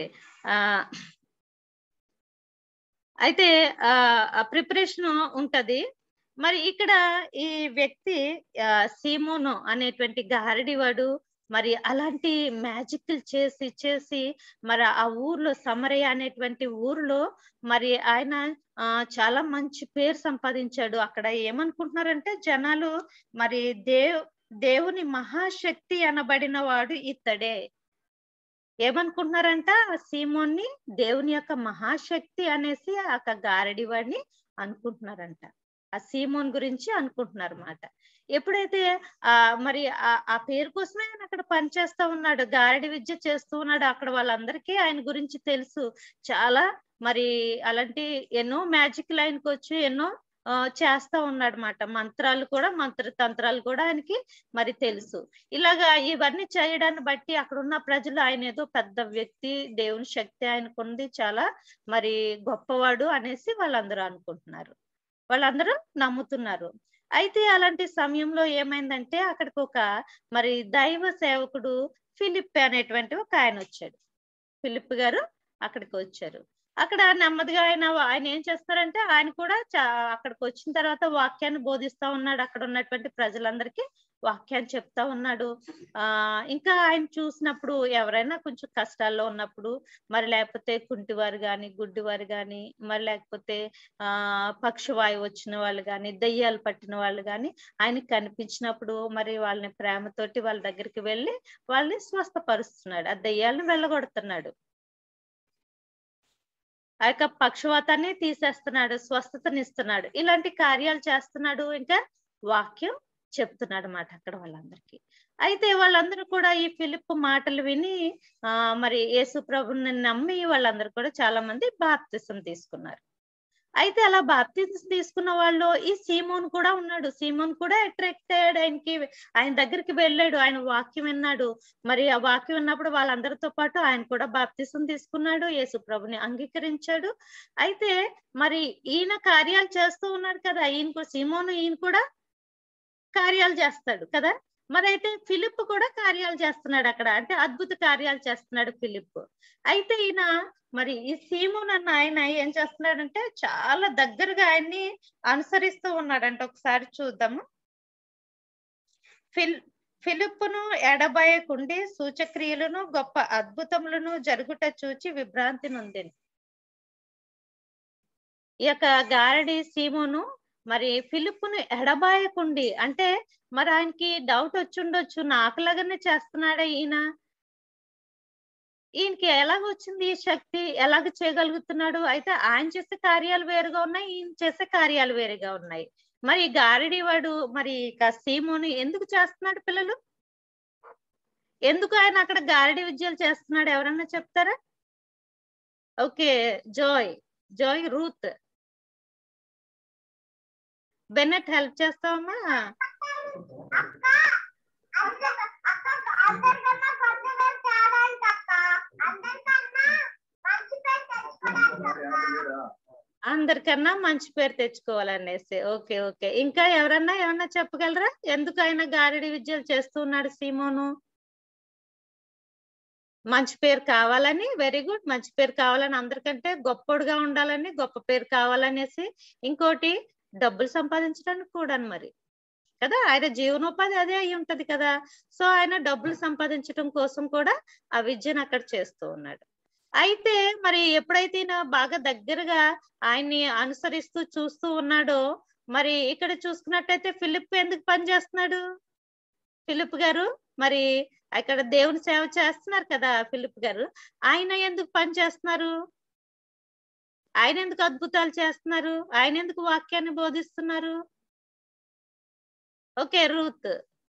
అయితే ప్రిపరేషన్ ఉంటది. మరి ఇక్కడ ఈ వ్యక్తి సీమోను అనేటువంటి గారడివాడు మరి అలాంటి మ్యాజిక్ చేసి మరి ఆ ఊర్లో సమరయ అనేటువంటి ఊర్లో మరి ఆయన చాలా మంచి పేరు సంపాదించాడు. అక్కడ ఏమనుకుంటున్నారంటే జనాలు మరి దేవుని మహాశక్తి అనబడిన వాడు ఇతడే. ఏమనుకుంటున్నారంట? సీమోన్ని దేవుని యొక్క మహాశక్తి అనేసి ఆ గారడి వాడిని అనుకుంటున్నారంట. ఆ సీమోన్ గురించి అనుకుంటున్నారు అన్నమాట. ఎప్పుడైతే మరి ఆ పేరు కోసమే ఆయన అక్కడ పనిచేస్తా ఉన్నాడు, గారడి విద్య చేస్తూ ఉన్నాడు. అక్కడ వాళ్ళందరికీ ఆయన గురించి తెలుసు చాలా. మరి అలాంటి ఎన్నో మ్యాజిక్ లైన్కి వచ్చి ఎన్నో చేస్తా ఉన్నాడు అన్నమాట. మంత్రతంత్రాలు కూడా ఆయనకి మరి తెలుసు. ఇలాగా ఇవన్నీ చేయడాన్ని బట్టి అక్కడ ఉన్న ప్రజలు ఆయన ఏదో పెద్ద వ్యక్తి, దేవుని శక్తి ఆయనకుంది, చాలా మరి గొప్పవాడు అనేసి వాళ్ళందరూ అనుకుంటున్నారు, వాళ్ళందరూ నమ్ముతున్నారు. అయితే అలాంటి సమయంలో ఏమైందంటే అక్కడికి ఒక మరి దైవ సేవకుడు ఫిలిప్ అనేటువంటి ఒక ఆయన వచ్చాడు. ఫిలిప్ గారు అక్కడికి వచ్చారు. అక్కడ నెమ్మదిగా ఆయన ఏం చేస్తున్నారంటే ఆయన కూడా అక్కడికి వచ్చిన తర్వాత వాక్యాన్ని బోధిస్తా ఉన్నాడు. అక్కడ ఉన్నటువంటి ప్రజలందరికీ వాక్యాన్ని చెప్తా ఉన్నాడు. ఇంకా ఆయన చూసినప్పుడు ఎవరైనా కొంచెం కష్టాల్లో ఉన్నప్పుడు, మరి లేకపోతే కుంటివారు కానీ, గుడ్డివారు కానీ, మరి లేకపోతే పక్షవాయువు వచ్చిన వాళ్ళు కానీ, దయ్యాలు పట్టిన వాళ్ళు కానీ ఆయనకి కనిపించినప్పుడు మరి వాళ్ళని ప్రేమతోటి వాళ్ళ దగ్గరికి వెళ్ళి వాళ్ళని స్వస్థపరుస్తున్నాడు. ఆ దయ్యాలను వెళ్ళగొడుతున్నాడు. ఆ యొక్క పక్షవాతాన్ని తీసేస్తున్నాడు, స్వస్థతనిస్తున్నాడు. ఇలాంటి కార్యాలు చేస్తున్నాడు. ఇంకా వాక్యం చెప్తున్నాడు అన్నమాట అక్కడ వాళ్ళందరికీ. అయితే వాళ్ళందరూ కూడా ఈ ఫిలిప్ మాటలు విని మరి యేసు ప్రభుని నమ్మి వాళ్ళందరూ కూడా చాలా మంది బాప్తిసం తీసుకున్నారు. అయితే అలా బాప్తిసం తీసుకున్న వాళ్ళు ఈ సీమోన్ కూడా ఉన్నాడు. సీమోన్ కూడా అట్రాక్ట్ అయ్యాడు. ఆయన దగ్గరికి వెళ్ళాడు. ఆయన వాక్యం విన్నాడు. మరి ఆ వాక్యం విన్నప్పుడు వాళ్ళందరితో పాటు ఆయన కూడా బాప్తిసం తీసుకున్నాడు. యేసు ప్రభుని అంగీకరించాడు. అయితే మరి ఈయన కార్యాలు చేస్తూ ఉన్నాడు కదా, సీమోను ఈయన కూడా కార్యాలు చేస్తాడు కదా. మరి అయితే ఫిలిప్ కూడా కార్యాలు చేస్తున్నాడు అక్కడ, అంటే అద్భుత కార్యాలు చేస్తున్నాడు ఫిలిప్. అయితే ఈయన మరి ఈ సీమోన్ అన్న ఆయన ఏం చేస్తున్నాడంటే చాలా దగ్గరగా ఆయన్ని అనుసరిస్తూ ఉన్నాడంట. ఒకసారి చూద్దాము. ఫిలిప్పును ఎడబాయకుండి సూచక్రియలను గొప్ప అద్భుతములను జరుగుట చూచి విభ్రాంతి నొందింది. ఈ యొక్క గారడి సీమోను మరి ఫిలిప్పును ఎడబాయకుండి, అంటే మరి ఆయనకి డౌట్ వచ్చుండొచ్చు, నాకులాగానే చేస్తున్నాడా ఈయనకి ఎలాగొచ్చింది ఈ శక్తి, ఎలాగ చేయగలుగుతున్నాడు? అయితే ఆయన చేసే కార్యాలు వేరుగా ఉన్నాయి, ఈయన చేసే కార్యాలు వేరుగా ఉన్నాయి. మరి గారడి వాడు మరి సీమోను ఎందుకు చేస్తున్నాడు పిల్లలు? ఎందుకు ఆయన అక్కడ గారడి విద్యలు చేస్తున్నాడు? ఎవరన్నా చెప్తారా? Okay, Joy Ruth, Bennett help చేస్తావమ్మా? అందరికన్నా మంచి పేరు తెచ్చుకోవాలనేసి. ఓకే. ఇంకా ఏమన్నా చెప్పగలరా? ఎందుకు ఆయన గారడి విద్యలు చేస్తూ ఉన్నాడు సీమోను? మంచి పేరు కావాలని. వెరీ గుడ్, మంచి పేరు కావాలని, అందరికంటే గొప్పోడుగా ఉండాలని, గొప్ప పేరు కావాలనేసి. ఇంకోటి డబ్బులు సంపాదించడానికి కూడా మరి కదా, ఆయన జీవనోపాధి అదే అయి ఉంటది కదా. సో ఆయన డబ్బులు సంపాదించడం కోసం కూడా ఆ విద్యను అక్కడ చేస్తూ ఉన్నాడు. అయితే మరి ఎప్పుడైతే బాగా దగ్గరగా ఆయన్ని అనుసరిస్తూ చూస్తూ ఉన్నాడో, మరి ఇక్కడ చూసుకున్నట్టయితే ఫిలిప్ ఎందుకు పనిచేస్తున్నాడు? ఫిలిప్ గారు మరి అక్కడ దేవుని సేవ చేస్తున్నారు కదా. ఫిలిప్ గారు ఆయన ఎందుకు పని చేస్తున్నారు? ఆయన ఎందుకు అద్భుతాలు చేస్తున్నారు? ఆయన ఎందుకు వాక్యాన్ని బోధిస్తున్నారు? Okay, Ruth.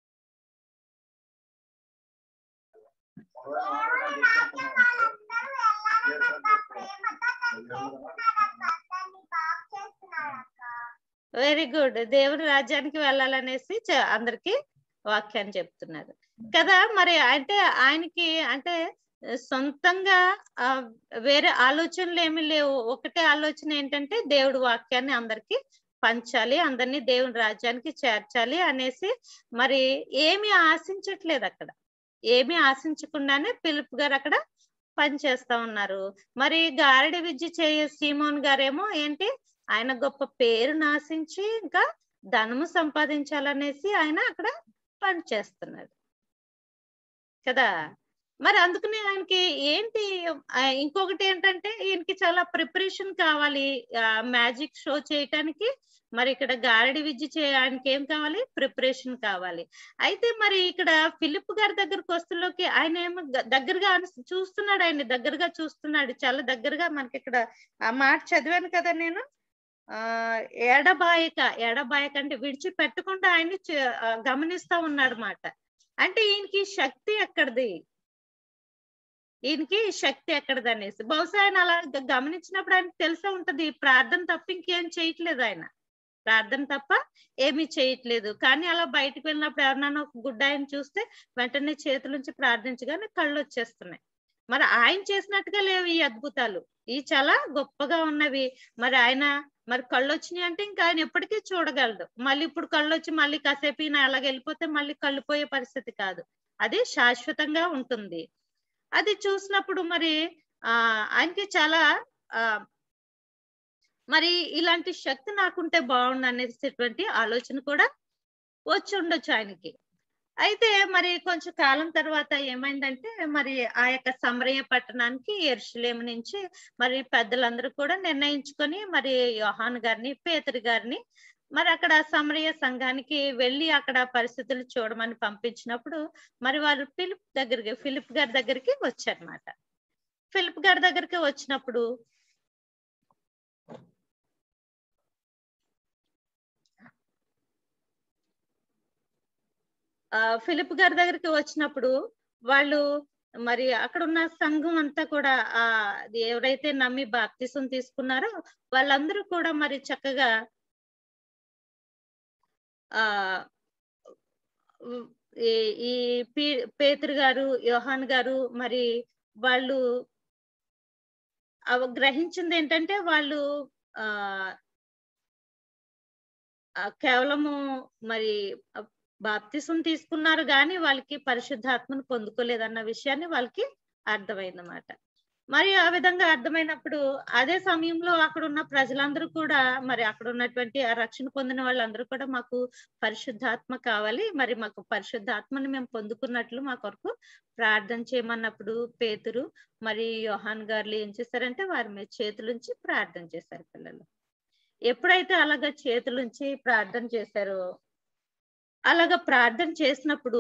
వెరీ గుడ్, దేవుని రాజ్యానికి వెళ్ళాలనేసి అందరికి వాక్యాన్ని చెప్తున్నారు కదా. మరి అంటే ఆయనకి అంటే సొంతంగా వేరే ఆలోచనలు ఏమీ లేవు. ఒకటే ఆలోచన ఏంటంటే దేవుడి వాక్యాన్ని అందరికి పంచాలి, అందరినీ దేవుని రాజ్యానికి చేర్చాలి అనేసి మరి ఏమి ఆశించట్లేదు. అక్కడ ఏమి ఆశించకుండానే ఫిలిప్ గారు అక్కడ పనిచేస్తా ఉన్నారు. మరి గారడి విద్య చేయ సీమోన్ గారేమో ఏంటి, ఆయన గొప్ప పేరును ఆశించి ఇంకా ధనము సంపాదించాలనేసి ఆయన అక్కడ పని చేస్తున్నాడు కదా. మరి అందుకని ఆయనకి ఏంటి, ఇంకొకటి ఏంటంటే ఈయనకి చాలా ప్రిపరేషన్ కావాలి మ్యాజిక్ షో చేయటానికి. మరి ఇక్కడ గారడి విద్య చేయడానికి ఏం కావాలి? ప్రిపరేషన్ కావాలి. అయితే మరి ఇక్కడ ఫిలిప్ గారి దగ్గరకు వస్తులోకి ఆయన ఏమో దగ్గరగా చూస్తున్నాడు, ఆయన్ని దగ్గరగా చూస్తున్నాడు, చాలా దగ్గరగా. మనకి ఇక్కడ ఆ మాట చదివాను కదా నేను, ఎడబాయక అంటే విడిచిపెట్టకుండా ఆయన్ని గమనిస్తా ఉన్నాడు మాట. అంటే ఈయనకి శక్తి ఎక్కడిది, ఈయనకి శక్తి ఎక్కడిది అనేసి. బహుశా ఆయన అలా గమనించినప్పుడు ఆయనకు తెలిసే ఉంటది, ప్రార్థన తప్ప ఇంకేం చేయట్లేదు, ఆయన ప్రార్థన తప్ప ఏమీ చేయట్లేదు. కానీ అలా బయటకు వెళ్ళినప్పుడు ఎవరినైనా ఒక గుడ్డాయిని చూస్తే వెంటనే చేతుల నుంచి ప్రార్థించగానే కళ్ళు వచ్చేస్తున్నాయి. మరి ఆయన చేసినట్టుగా లేవు ఈ అద్భుతాలు, ఈ చాలా గొప్పగా ఉన్నవి. మరి ఆయన మరి కళ్ళు వచ్చినాయి అంటే ఇంకా ఆయన ఎప్పటికీ చూడగలడు. మళ్ళీ ఇప్పుడు కళ్ళు వచ్చి మళ్ళీ కాసేపు ఈయన అలాగ వెళ్ళిపోతే మళ్ళీ కళ్ళు పోయే పరిస్థితి కాదు, అది శాశ్వతంగా ఉంటుంది. అది చూసినప్పుడు మరి ఆయనకి చాలా మరి ఇలాంటి శక్తి నాకుంటే బాగుండు అనేటటువంటి ఆలోచన కూడా వచ్చి ఉండొచ్చు ఆయనకి. అయితే మరి కొంచెం కాలం తర్వాత ఏమైందంటే మరి ఆ యొక్క సమరయ పట్టణానికి యెరూషలేము నుంచి మరి పెద్దలందరూ కూడా నిర్ణయించుకొని మరి యోహాను గారిని పేతురు గారిని మరి అక్కడ సమరయ సంఘానికి వెళ్ళి అక్కడ పరిస్థితులు చూడమని పంపించినప్పుడు మరి వారు ఫిలిప్ గారి దగ్గరికి వచ్చారన్నమాట. ఫిలిప్ గారి దగ్గరికి వచ్చినప్పుడు ఫిలిప్ గారి దగ్గరికి వచ్చినప్పుడు వాళ్ళు మరి అక్కడ ఉన్న సంఘం అంతా కూడా ఎవరైతే నమ్మి బాప్తిసం తీసుకున్నారో వాళ్ళందరూ కూడా మరి చక్కగా ఈ పేతురు గారు యోహాన్ గారు మరి వాళ్ళు గ్రహించింది ఏంటంటే వాళ్ళు కేవలము మరి బాప్తిసం తీసుకున్నారు కానీ వాళ్ళకి పరిశుద్ధాత్మను పొందుకోలేదన్న విషయాన్ని వాళ్ళకి అర్థమైందన్నమాట. మరి ఆ విధంగా అర్థమైనప్పుడు అదే సమయంలో అక్కడ ఉన్న ప్రజలందరూ కూడా మరి అక్కడ ఉన్నటువంటి ఆ రక్షణ పొందిన వాళ్ళందరూ కూడా మాకు పరిశుద్ధాత్మ కావాలి, మరి మాకు పరిశుద్ధాత్మని మేము పొందుకున్నట్లు మా కొరకు ప్రార్థన చేయమన్నప్పుడు పేతురు మరి యోహాన్ గారు ఏం చేశారంటే వారి మీద చేతులుంచి ప్రార్థన చేశారు. పిల్లలు ఎప్పుడైతే అలాగా చేతులుంచి ప్రార్థన చేశారో అలాగా ప్రార్థన చేసినప్పుడు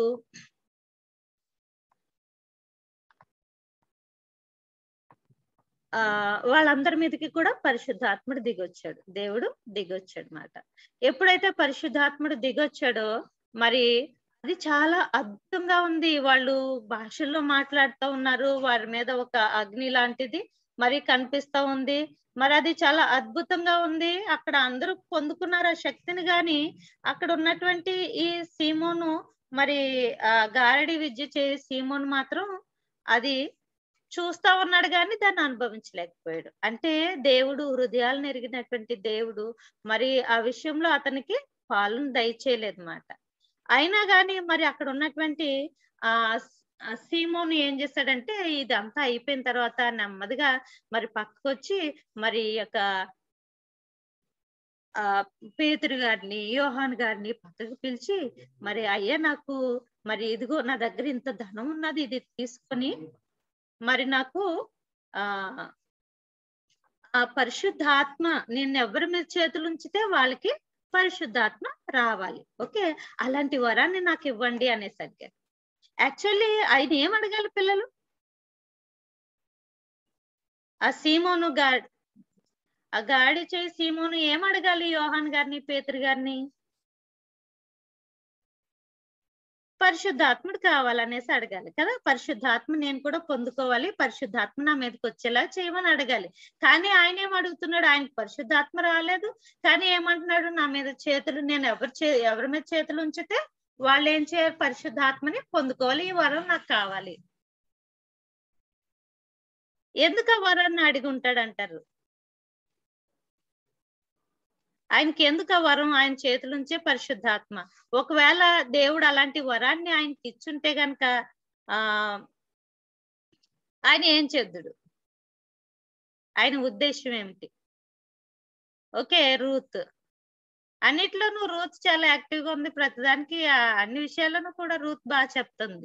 వాళ్ళందరి మీదకి కూడా పరిశుద్ధాత్ముడు దిగొచ్చాడు, దేవుడు దిగొచ్చాడు అన్నమాట. ఎప్పుడైతే పరిశుద్ధాత్ముడు దిగొచ్చాడో మరి అది చాలా అద్భుతంగా ఉంది. వాళ్ళు భాషల్లో మాట్లాడుతూ ఉన్నారు, వారి మీద ఒక అగ్ని లాంటిది మరి కనిపిస్తా ఉంది. మరి అది చాలా అద్భుతంగా ఉంది. అక్కడ అందరూ పొందుకున్నారు ఆ శక్తిని. గాని అక్కడ ఉన్నటువంటి ఈ సీమోను మరి గారడి విద్య సీమోను మాత్రం అది చూస్తా ఉన్నాడు కానీ దాన్ని అనుభవించలేకపోయాడు. అంటే దేవుడు హృదయాలను ఎరిగినటువంటి దేవుడు మరి ఆ విషయంలో అతనికి పాలను దయచేయలేదు అన్నమాట. అయినా కానీ మరి అక్కడ ఉన్నటువంటి సీమోను ఏం చేశాడంటే ఇదంతా అయిపోయిన తర్వాత నెమ్మదిగా మరి పక్కకు వచ్చి మరి యొక్క పేతురు గారిని యోహాన్ గారిని పక్కకు పిలిచి మరి అయ్యా నాకు మరి ఇదిగో నా దగ్గర ఇంత ధనం ఉన్నది, ఇది తీసుకొని మరి నాకు ఆ పరిశుద్ధాత్మ నేను ఎవరి మీద చేతులు ఉంచితే వాళ్ళకి పరిశుద్ధాత్మ రావాలి, ఓకే అలాంటి వరాన్ని నాకు ఇవ్వండి అనేసి అడిగారు. యాక్చువల్లీ ఆయన ఏం అడగాలి పిల్లలు? ఆ సీమోను గాడి చేయి సీమోను ఏం అడగాలి? యోహాన్ గారిని పేతురు గారిని పరిశుద్ధాత్ముడు కావాలనేసి అడగాలి కదా. పరిశుద్ధాత్మ నేను కూడా పొందుకోవాలి, పరిశుద్ధాత్మ నా మీదకి వచ్చేలా చేయమని అడగాలి. కానీ ఆయన ఏం అడుగుతున్నాడు? ఆయనకు పరిశుద్ధాత్మ రాలేదు కానీ ఏమంటున్నాడు? నా మీద చేతులు నేను ఎవరి మీద చేతులు ఉంచితే వాళ్ళు ఏం చేయాలి? పరిశుద్ధాత్మని పొందుకోవాలి, ఈ వరం నాకు కావాలి. ఎందుకు ఆ వరాన్ని అడిగి ఉంటాడంటారు? ఆయనకి ఎందుకు ఆ వరం? ఆయన చేతులుంచే పరిశుద్ధాత్మ. ఒకవేళ దేవుడు అలాంటి వరాన్ని ఆయనకి ఇచ్చుంటే గనక ఆయన ఏం చేద్దుడు? ఆయన ఉద్దేశం ఏమిటి? ఓకే రూత్ అన్నిట్లోనూ రూత్ చాలా యాక్టివ్ గా ఉంది. ప్రతిదానికి అన్ని విషయాలను కూడా రూత్ బాగా చెప్తుంది.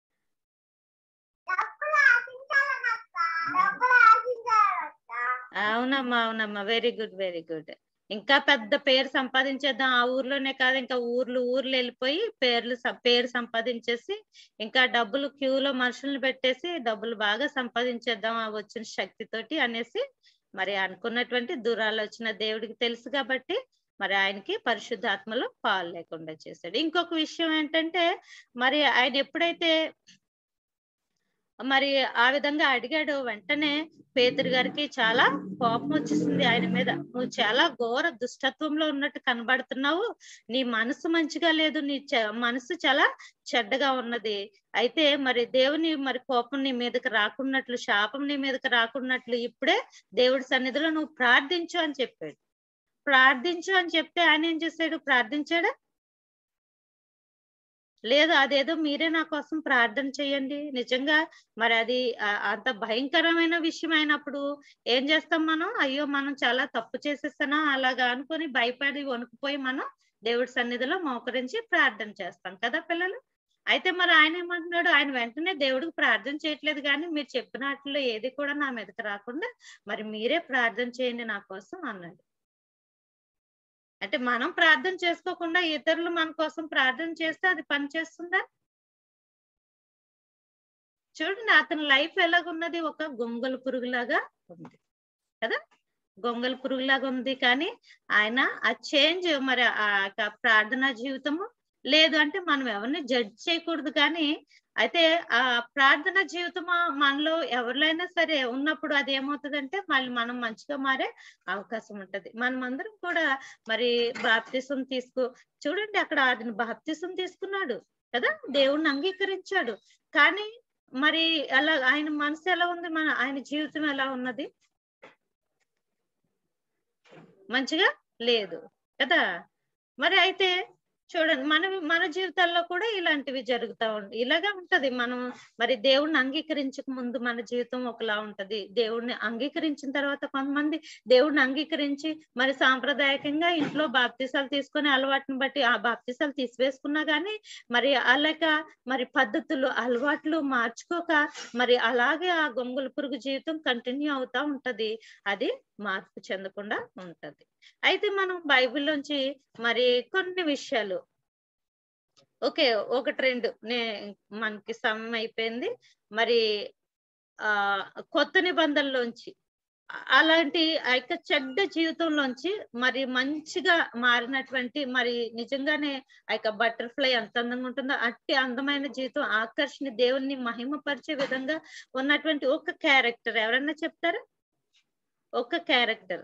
అవునమ్మా అవునమ్మా, వెరీ గుడ్ వెరీ గుడ్. ఇంకా పెద్ద పేరు సంపాదించేద్దాం ఆ ఊర్లోనే కాదు, ఇంకా ఊర్లు వెళ్ళిపోయి పేరు సంపాదించేసి ఇంకా డబ్బులు క్యూలో మనుషుల్ని పెట్టేసి డబ్బులు బాగా సంపాదించేద్దాం ఆ వచ్చిన శక్తితోటి అనేసి మరి అనుకున్నటువంటి దురాలోచన దేవుడికి తెలుసు కాబట్టి మరి ఆయనకి పరిశుద్ధాత్మలో పాలు లేకుండా చేశాడు. ఇంకొక విషయం ఏంటంటే మరి ఆయన ఎప్పుడైతే మరి ఆ విధంగా అడిగాడు వెంటనే పేతురు గారికి చాలా కోపం వచ్చేసింది ఆయన మీద. నువ్వు చాలా ఘోర దుష్టత్వంలో ఉన్నట్టు కనబడుతున్నావు, నీ మనసు మంచిగా లేదు, నీ మనసు చాలా చెడ్డగా ఉన్నది. అయితే మరి దేవుని మరి కోపం నీ మీదకి రాకున్నట్లు, శాపం నీ మీదకి రాకున్నట్లు ఇప్పుడే దేవుడి సన్నిధిలో నువ్వు ప్రార్థించు అని చెప్పాడు. ప్రార్థించు అని చెప్తే ఆయన ఏం చేశాడు? ప్రార్థించాడా లేదు అదేదో మీరే నా కోసం ప్రార్థన చేయండి. నిజంగా మరి అది అంత భయంకరమైన విషయం అయినప్పుడు ఏం చేస్తాం మనం? అయ్యో మనం చాలా తప్పు చేసేస్తానా అలాగా అనుకొని భయపడి వణుకుపోయి మనం దేవుడి సన్నిధిలో మోకరించి ప్రార్థన చేస్తాం కదా పిల్లలు. అయితే మరి ఆయన ఏమంటున్నాడు? ఆయన వెంటనే దేవుడికి ప్రార్థన చేయట్లేదు, కానీ మీరు చెప్పిన వాటిలో ఏది కూడా నా మీదకి రాకుండా మరి మీరే ప్రార్థన చేయండి నా కోసం అన్నాడు. అంటే మనం ప్రార్థన చేసుకోకుండా ఇతరులు మన కోసం ప్రార్థన చేస్తే అది పని చేస్తుందా? చూడండి అతని లైఫ్ ఎలాగున్నది, ఒక గొంగళి పురుగులాగా ఉంది కదా, గొంగళి పురుగులాగా ఉంది. కానీ ఆయన ఆ చేంజ్ మరి ఆ ప్రార్థనా జీవితము లేదు అంటే మనం ఎవరిని జడ్జ్ చేయకూడదు. కానీ అయితే ఆ ప్రార్థన జీవితం మనలో ఎవరిలైనా సరే ఉన్నప్పుడు అది ఏమవుతుందంటే మళ్ళీ మనం మంచిగా మారే అవకాశం ఉంటది. మనమందరం కూడా మరి బాప్తిసం చూడండి అక్కడ ఆయన బాప్తిసం తీసుకున్నాడు కదా, దేవుణ్ణి అంగీకరించాడు. కానీ మరి అలా ఆయన మనసు ఎలా ఉంది, ఆయన జీవితం ఎలా ఉన్నది? మంచిగా లేదు కదా. మరి అయితే చూడండి మన జీవితాల్లో కూడా ఇలాంటివి జరుగుతూ ఇలాగా ఉంటది. మనం మరి దేవుణ్ణి అంగీకరించక ముందు మన జీవితం ఒకలా ఉంటది, దేవుణ్ణి అంగీకరించిన తర్వాత కొంతమంది దేవుణ్ణి అంగీకరించి మరి సాంప్రదాయకంగా ఇంట్లో బాప్తిసాలు తీసుకొని అలవాటుని బట్టి ఆ బాప్తిసాలు తీసివేసుకున్నా గానీ మరి అలాగ మరి పద్ధతులు అలవాట్లు మార్చుకోక మరి అలాగే ఆ గొంగళి పురుగు జీవితం కంటిన్యూ అవుతా ఉంటది, అది మార్పు చెందకుండా ఉంటది. అయితే మనం బైబిల్లోంచి మరి కొన్ని విషయాలు ఒకటి రెండు మనకి సమయం అయిపోయింది. మరి కొత్త నిబంధనలోంచి అలాంటి ఆ యొక్క చెడ్డ జీవితంలోంచి మరి మంచిగా మారినటువంటి మరి నిజంగానే ఆ యొక్క బటర్ఫ్లై ఎంత అందంగా ఉంటుందో అట్టి అందమైన జీవితం ఆకర్షణ దేవుణ్ణి మహిమపరిచే విధంగా ఉన్నటువంటి ఒక క్యారెక్టర్ ఎవరన్నా చెప్తారా? ఒక క్యారెక్టర్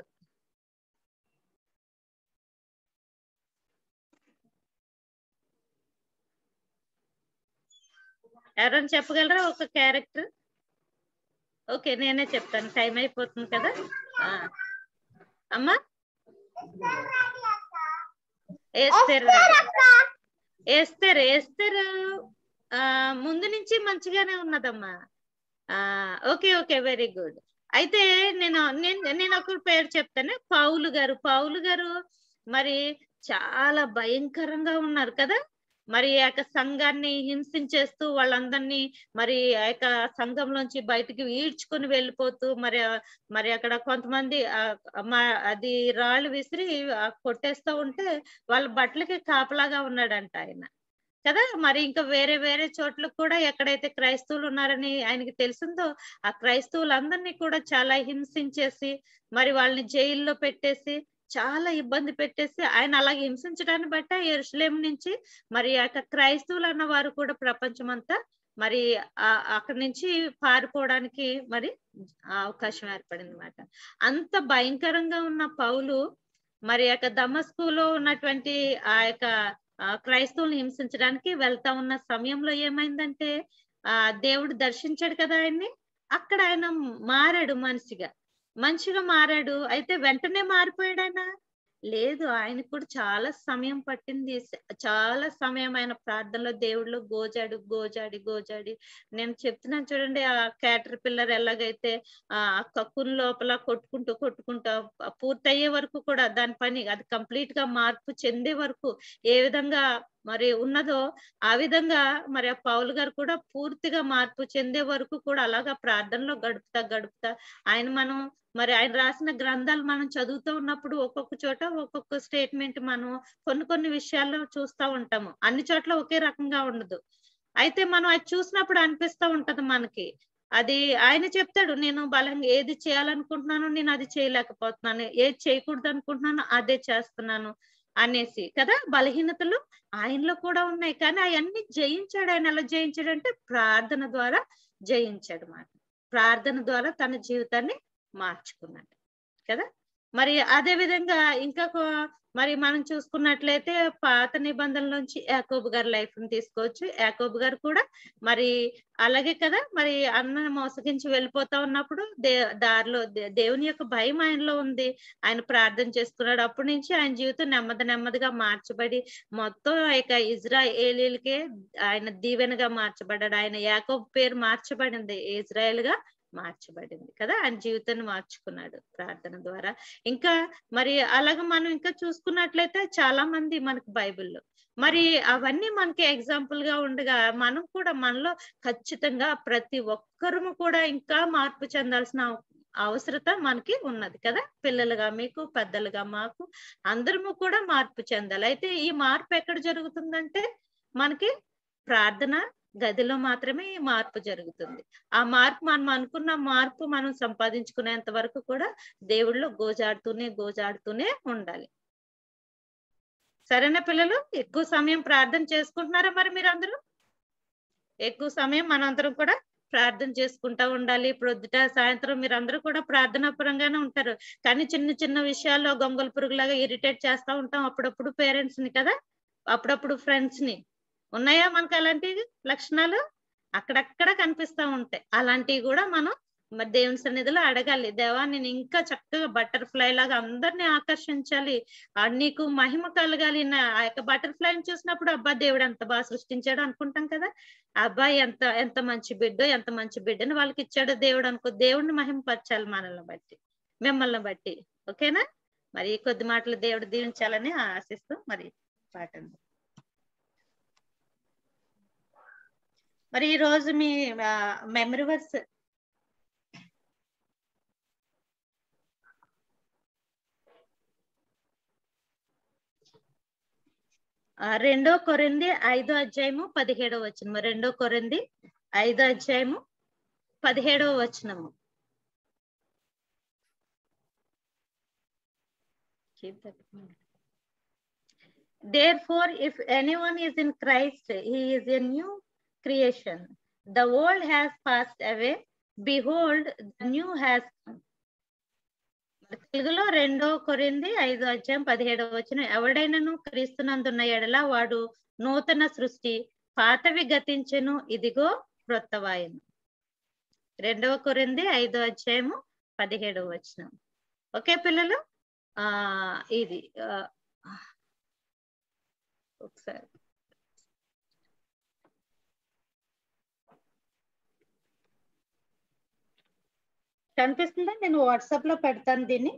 ఎవరైనా చెప్పగలరా? ఒక క్యారెక్టర్. ఓకే నేనే చెప్తాను, టైం అయిపోతుంది కదా. అమ్మా ఎస్తేరు ముందు నుంచి మంచిగానే ఉన్నదమ్మా. Okay very good. అయితే నేను ఒక పేరు చెప్తాను, పౌలు గారు మరి చాలా భయంకరంగా ఉన్నారు కదా. మరి ఆ యొక్క సంఘాన్ని హింసించేస్తూ వాళ్ళందరినీ మరి ఆ యొక్క సంఘంలోంచి బయటికి ఈడ్చుకొని వెళ్ళిపోతూ మరి అక్కడ కొంతమంది అది రాళ్ళు విసిరి కొట్టేస్తూ ఉంటే వాళ్ళ బట్టలకి కాపలాగా ఉన్నాడంట ఆయన కదా. మరి ఇంకా వేరే వేరే చోట్ల కూడా ఎక్కడైతే క్రైస్తవులు ఉన్నారని ఆయనకి తెలిసిందో ఆ క్రైస్తవులందరినీ కూడా చాలా హింసించేసి మరి వాళ్ళని జైల్లో పెట్టేసి చాలా ఇబ్బంది పెట్టేసి ఆయన అలాగే హింసించడాన్ని బట్టి యెరూషలేము నుంచి మరి ఆ క్రైస్తవులు అన్న వారు కూడా ప్రపంచం అంతా మరి అక్కడి నుంచి పారిపోవడానికి మరి అవకాశం ఏర్పడింది అన్నమాట. అంత భయంకరంగా ఉన్న పౌలు మరి దమస్కులో ఉన్నటువంటి ఆ యొక్క క్రైస్తవులను హింసించడానికి వెళ్తా ఉన్న సమయంలో ఏమైందంటే దేవుడు దర్శించాడు కదా ఆయన్ని. అక్కడ ఆయన మారాడు, మనిషిగా మారాడు. అయితే వెంటనే మారిపోయాడు ఆయన? లేదు, ఆయనకు కూడా చాలా సమయం పట్టింది. చాలా సమయం ఆయన ప్రార్థనలో దేవుడిలో గోజాడి నేను చెప్తున్నాను చూడండి, ఆ క్యాటర్ పిల్లర్ ఎలాగైతే ఆ కక్కుని లోపల కొట్టుకుంటూ పూర్తయ్యే వరకు కూడా దాని పని అది కంప్లీట్ గా మార్పు చెందే వరకు ఏ విధంగా మరి ఉన్నదో ఆ విధంగా మరి ఆ పౌలు గారు కూడా పూర్తిగా మార్పు చెందే వరకు కూడా అలాగా ప్రార్థనలో గడుపుతా ఆయన రాసిన గ్రంథాలు మనం చదువుతూ ఉన్నప్పుడు ఒక్కొక్క చోట ఒక్కొక్క స్టేట్మెంట్ మనం కొన్ని విషయాల్లో చూస్తూ ఉంటాము. అన్ని చోట్ల ఒకే రకంగా ఉండదు. అయితే మనం అది చూసినప్పుడు అనిపిస్తూ ఉంటది మనకి, అది ఆయన చెప్తాడు, నేను బలంగా ఏది చేయాలనుకుంటున్నాను నేను అది చేయలేకపోతున్నాను, ఏది చేయకూడదు అనుకుంటున్నాను అదే చేస్తున్నాను అనేసి కదా. బలహీనతలు ఆయనలో కూడా ఉన్నాయి, కానీ అవన్నీ జయించాడు. ఆయన ఎలా జయించాడంటే ప్రార్థన ద్వారా జయించాడు మాట. ప్రార్థన ద్వారా తన జీవితాన్ని మార్చుకున్నాడు కదా. మరి అదే విధంగా ఇంకా మరి మనం చూసుకున్నట్లయితే పాత నిబంధనల నుంచి యాకోబు గారి లైఫ్ ని తీసుకోవచ్చు. యాకోబు గారు కూడా మరి అలాగే కదా, మరి అన్నను మోసగించి వెళ్ళిపోతా ఉన్నప్పుడు దారిలో దేవుని యొక్క భయం ఆయనలో ఉంది. ఆయన ప్రార్థన చేసుకున్నాడు. అప్పటి నుంచి ఆయన జీవితం నెమ్మదిగా మార్చబడి మొత్తం ఇక ఇజ్రాయేలీలకే ఆయన దీవెనగా మార్చబడ్డాడు. ఆయన యాకోబు పేరు మార్చబడింది, ఇజ్రాయేల్ గా మార్చబడింది కదా. ఆయన జీవితాన్ని మార్చుకున్నాడు ప్రార్థన ద్వారా. ఇంకా మరి అలాగ మనం ఇంకా చూసుకున్నట్లయితే చాలా మంది మనకు బైబిల్లో మరి అవన్నీ మనకి ఎగ్జాంపుల్ గా ఉండగా మనం కూడా మనలో ఖచ్చితంగా ప్రతి ఒక్కరము కూడా ఇంకా మార్పు చెందాల్సిన అవసరత మనకి ఉన్నది కదా. పిల్లలుగా మీకు, పెద్దలుగా మాకు, అందరము కూడా మార్పు చెందాలి. అయితే ఈ మార్పు ఎక్కడ జరుగుతుందంటే మనకి ప్రార్థన గదిలో మాత్రమే ఈ మార్పు జరుగుతుంది. ఆ మార్పు మనం అనుకున్న మార్పు మనం సంపాదించుకునేంత వరకు కూడా దేవుళ్ళో గోజాడుతూనే ఉండాలి. సరేనా పిల్లలు? ఎక్కువ సమయం ప్రార్థన చేసుకుంటున్నారా? మరి మీరందరూ ఎక్కువ సమయం మనందరం కూడా ప్రార్థన చేసుకుంటా ఉండాలి. ప్రొద్దుట సాయంత్రం మీరందరూ కూడా ప్రార్థనాపరంగానే ఉంటారు, కానీ చిన్న చిన్న విషయాల్లో గొంగళ పురుగులాగా ఇరిటేట్ చేస్తా ఉంటాం అప్పుడప్పుడు పేరెంట్స్ ని కదా, అప్పుడప్పుడు ఫ్రెండ్స్ ని. ఉన్నాయా మనకు అలాంటి లక్షణాలు? అక్కడక్కడ కనిపిస్తా ఉంటాయి. అలాంటివి కూడా మనం మరి దేవుని సన్నిధిలో అడగాలి. దేవా, నేను ఇంకా చక్కగా బటర్ఫ్లై లాగా అందరినీ ఆకర్షించాలి, నీకు మహిమ కలగాలి. ఆ యొక్క బటర్ఫ్లైని చూసినప్పుడు అబ్బా దేవుడు ఎంత బాగా సృష్టించాడు అనుకుంటాం కదా. అబ్బాయి ఎంత మంచి బిడ్డని వాళ్ళకి ఇచ్చాడు దేవుడు అనుకో. దేవుడిని మహిమపరచాలి మనల్ని బట్టి, మిమ్మల్ని బట్టి. ఓకేనా? మరి కొద్ది మాటలు దేవుడు దీవించాలని ఆశిస్తూ మరి పాటండి. మరి ఈ రోజు మీ మెమరీ వర్స్ రెండో కొరింథీ 5వ అధ్యాయము 17వ వచనం. రెండో కొరింథీ 5వ అధ్యాయము 17వ వచనము. Therefore, if anyone is in Christ, he is a new creation. The old has passed away. Behold, the new has come. తెలుగులో 2 కొరింథీ 5వ అధ్యాయం 17వ వచనం. ఎవడైనను క్రీస్తునందున్న ఎడల వాడు నూతన సృష్టి, పాతవి గతించెను, ఇదిగో క్రొత్తవాయెను. 2 కొరింథీ 5వ అధ్యాయము 17వ వచనం. ఓకే పిల్లలు? ఇది ఒకసారి కనిపిస్తుందా? నేను వాట్సాప్ లో పెడతాను దీన్ని.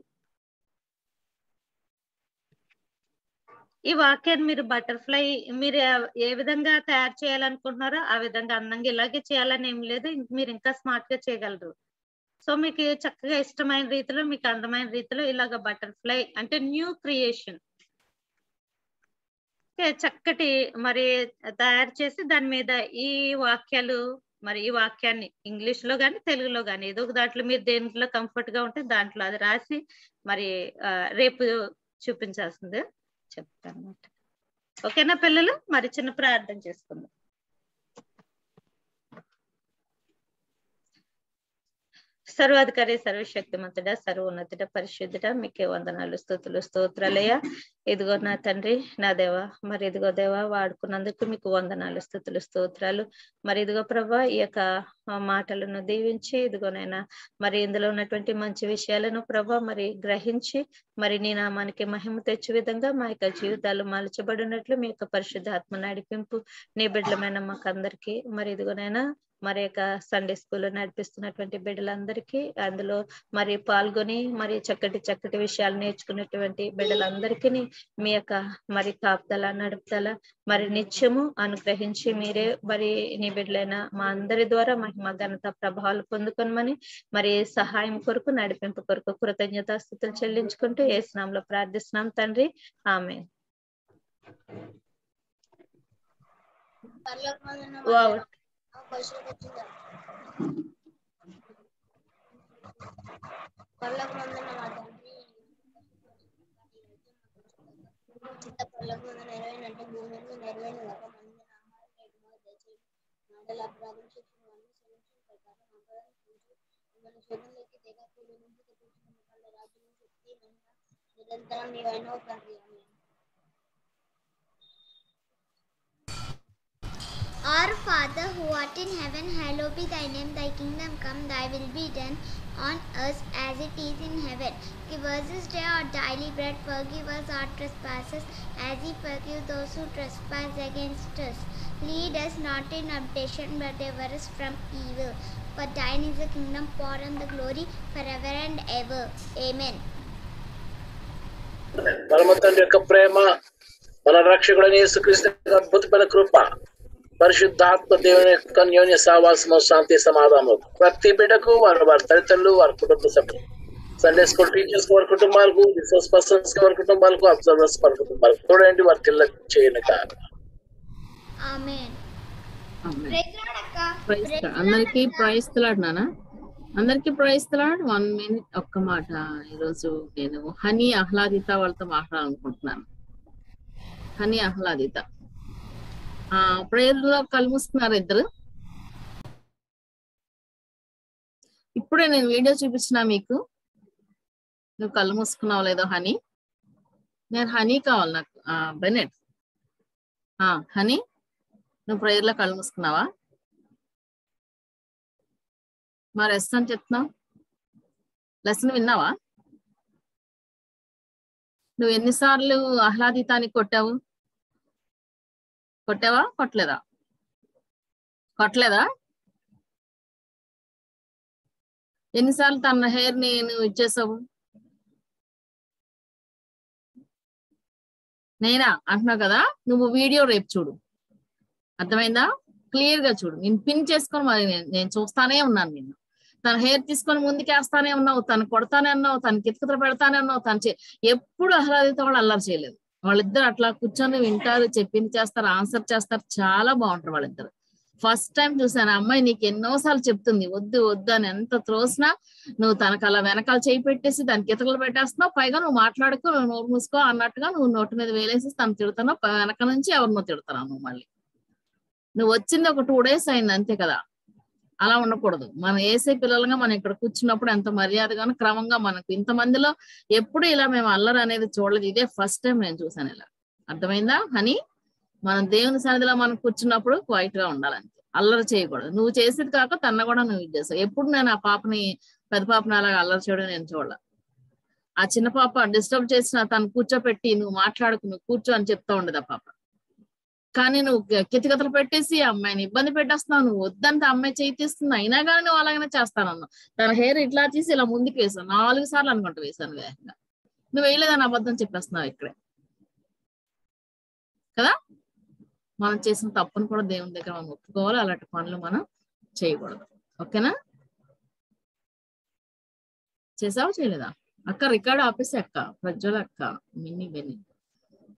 ఈ వాక్యాన్ని మీరు బటర్ఫ్లై మీరు ఏ విధంగా తయారు చేయాలనుకుంటున్నారో ఆ విధంగా అందంగా ఇలాగే చేయాలని ఏం లేదు, మీరు ఇంకా స్మార్ట్ గా చేయగలరు. సో మీకు చక్కగా ఇష్టమైన రీతిలో, మీకు అందమైన రీతిలో ఇలాగ బటర్ఫ్లై అంటే న్యూ క్రియేషన్ చక్కటి మరి తయారు చేసి దాని మీద ఈ వాక్యాలు, మరి ఈ వాక్యాన్ని ఇంగ్లీష్ లో గాని తెలుగులో గాని ఏదో ఒక దాంట్లో మీరు దేంట్లో కంఫర్ట్ గా ఉంటే దాంట్లో అది రాసి మరి రేపు చూపించాల్సిందే చెప్తాను అన్నమాట. ఓకేనా పిల్లలు? మరి చిన్న ప్రార్థన చేసుకుందాం. సర్వాధికారి, సర్వశక్తిమంతుడ, సర్వోన్నతుడ, పరిశుద్ధుడ, మీకే వందనాలు, స్తుతులు, స్తోత్రాలయ్యా. ఇదిగో నా తండ్రి, నా దేవా, మరి ఇదిగో దేవా వాడుకున్నందుకు మీకు వందనాలు, స్తుతులు, స్తోత్రాలు. మరి ఇదిగో ప్రభా ఈ యొక్క మాటలను దీవించి ఇదిగోనైనా మరి ఇందులో ఉన్నటువంటి మంచి విషయాలను ప్రభా మరి గ్రహించి మరి నీ నామానికి మహిమ తెచ్చే విధంగా మా యొక్క జీవితాలు మలచబడినట్లు మీ యొక్క పరిశుద్ధాత్మ నడిపింపు నీ బిడ్డలమైన మాకు అందరికీ, మరి ఇదిగోనైనా మరి యొక్క సండే స్కూల్ నడిపిస్తున్నటువంటి బిడ్డలందరికీ, అందులో మరి పాల్గొని మరి చక్కటి విషయాలు నేర్చుకున్నటువంటి బిడ్డలందరికీ మీ యొక్క మరి కాపుదల, నడుపుదల మరి నిత్యము అనుగ్రహించి మీరే మరి నీ బిడ్డలైన మా అందరి ద్వారా మహిమ, ఘనత, ప్రభావాలు పొందుకొనమని మరి సహాయం కొరకు, నడిపింపు కొరకు కృతజ్ఞతాస్తుతులు చెల్లించుకుంటూ యేసు నామములో ప్రార్థిస్తున్నాం తండ్రి, ఆమేన్. వావ్. నిరంతరం నీవైనవు తండ్రి. Our Father who art in heaven, hallowed be thy name. Thy kingdom come, thy will be done on earth as it is in heaven. Give us this day our daily bread. Forgive us our trespasses as we forgive those who trespass against us. Lead us not in temptation, but deliver us from evil. For thine is the kingdom, power, and the glory forever and ever. Amen. పరమ తండ్రి యొక్క ప్రేమ, మన రక్షకుడైన యేసుక్రీస్తు యొక్క అద్భుతమైన కృప, పరిశుద్ధాత్మ దేవుని యొక్క అన్యోన్య సహవాసము, శాంతి సమాధానం ప్రతి బిడ్డకు వారి తల్లిదండ్రులు, వారి కుటుంబ సభ్యులు, సండే స్కూల్ టీచర్స్ వారి కుటుంబాలకు, రిసోర్స్ పర్సన్స్ వారి కుటుంబాలకు, అబ్జర్వర్స్ వారి కుటుంబాలకు చూడండి, వారి పిల్లలు చేయను కాదు. అందరికి ప్రైజ్ తలాడినానా? అందరికి ప్రైజ్ తలాడ్. 1 minute ఒక్క మాట. ఈరోజు నేను హనీ ఆహ్లాదిత వాళ్ళతో మాట్లాడాలనుకుంటున్నాను. హనీ ఆహ్లాదిత ప్రేయర్ లో కళ్ళు మూసుకున్నారు ఇద్దరు. ఇప్పుడే నేను వీడియో చూపించిన మీకు. నువ్వు కళ్ళు మూసుకున్నావు లేదో హనీ? నేను హనీ కావాలి నాకు. బెనెట్ హనీ, నువ్వు ప్రేయర్ లో కళ్ళు మూసుకున్నావా? మరి ఎస్ అని చెప్తున్నావు. లెసన్ విన్నావా? నువ్వు ఎన్నిసార్లు ఆహ్లాదితానికి కొట్టావు? కొట్టావా? కొట్టలేదా? ఎన్నిసార్లు తన హెయిర్ ని నువ్వు ఇచ్చేసావు? నేనా అంటున్నావు కదా. నువ్వు వీడియో రేపు చూడు, అర్థమైందా? క్లియర్ గా చూడు. నేను పిన్ చేసుకొని మరి నేను చూస్తానే ఉన్నాను. నిన్ను తన హెయిర్ తీసుకొని ముందుకేస్తానే ఉన్నావు, తను కొడతానే ఉన్నావు, తన కితకితలు పెడతానే ఉన్నావు. ఎప్పుడు ఆహ్లాదిత వాళ్ళు అల్లరి చేయలేదు. వాళ్ళిద్దరు అట్లా కూర్చొని వింటారు, చెప్పింది చేస్తారు, ఆన్సర్ చేస్తారు. చాలా బాగుంటారు వాళ్ళిద్దరు. ఫస్ట్ టైం చూసాను. అమ్మాయి నీకు ఎన్నోసార్లు చెప్తుంది వద్దు వద్దు అని. ఎంత త్రోసినా నువ్వు తనకు అలా వెనకాల చేయి పెట్టేసి దానికి కితకలు పెట్టేస్తున్నావు. పైగా నువ్వు మాట్లాడుకో, నువ్వు నోరు మూసుకో అన్నట్టుగా నువ్వు నోటి మీద వేలేసి తను తిడుతున్నావు. వెనక నుంచి ఎవరినో తిడుతున్నావు నువ్వు. మళ్ళీ నువ్వు వచ్చింది ఒక 2 days అయింది అంతే కదా. అలా ఉండకూడదు. మనం వేసే పిల్లలుగా మనం ఇక్కడ కూర్చున్నప్పుడు ఎంత మర్యాదగాను క్రమంగా మనకు ఇంతమందిలో ఎప్పుడు ఇలా మేము అల్లరి అనేది చూడలేదు. ఇదే ఫస్ట్ టైం నేను చూసాను ఇలా. అర్థమైందా హనీ? మనం దేవుని సన్నిధిలో మనం కూర్చున్నప్పుడు క్వైట్ గా ఉండాలంతే, అల్లరి చేయకూడదు. నువ్వు చేసేది కాక తన కూడా నువ్వు ఇది చేస్తావు. ఎప్పుడు నేను ఆ పాపని, పెద్ద పాపని అలాగా అల్లరి చేయడం నేను చూడాల. ఆ చిన్న పాప డిస్టర్బ్ చేసిన తను కూర్చోపెట్టి నువ్వు మాట్లాడుకు, నువ్వు కూర్చో అని చెప్తా ఉండదు ఆ పాప. కానీ నువ్వు కితకితలు పెట్టేసి అమ్మాయిని ఇబ్బంది పెట్టేస్తున్నావు. నువ్వు వద్దంటే అమ్మాయి చేయి తీస్తుంది, అయినా కానీ నువ్వు అలాగనే చేస్తానన్నావు. తన హెయిర్ ఇట్లా తీసి ఇలా ముందుకు వేసావు. 4 సార్లు అనుకుంటా వేసాను వేగంగా. నువ్వు వేయలేదని అబద్ధం చెప్పేస్తున్నావు ఇక్కడే కదా. మనం చేసిన తప్పును కూడా దేవుని దగ్గర మనం ఒప్పుకోవాలి. అలాంటి పనులు మనం చేయకూడదు. ఓకేనా? చేసావా చేయలేదా? అక్క రికార్డు ఆపేసి అక్క, ప్రజ్వల అక్క, మిన్ని బెన్ని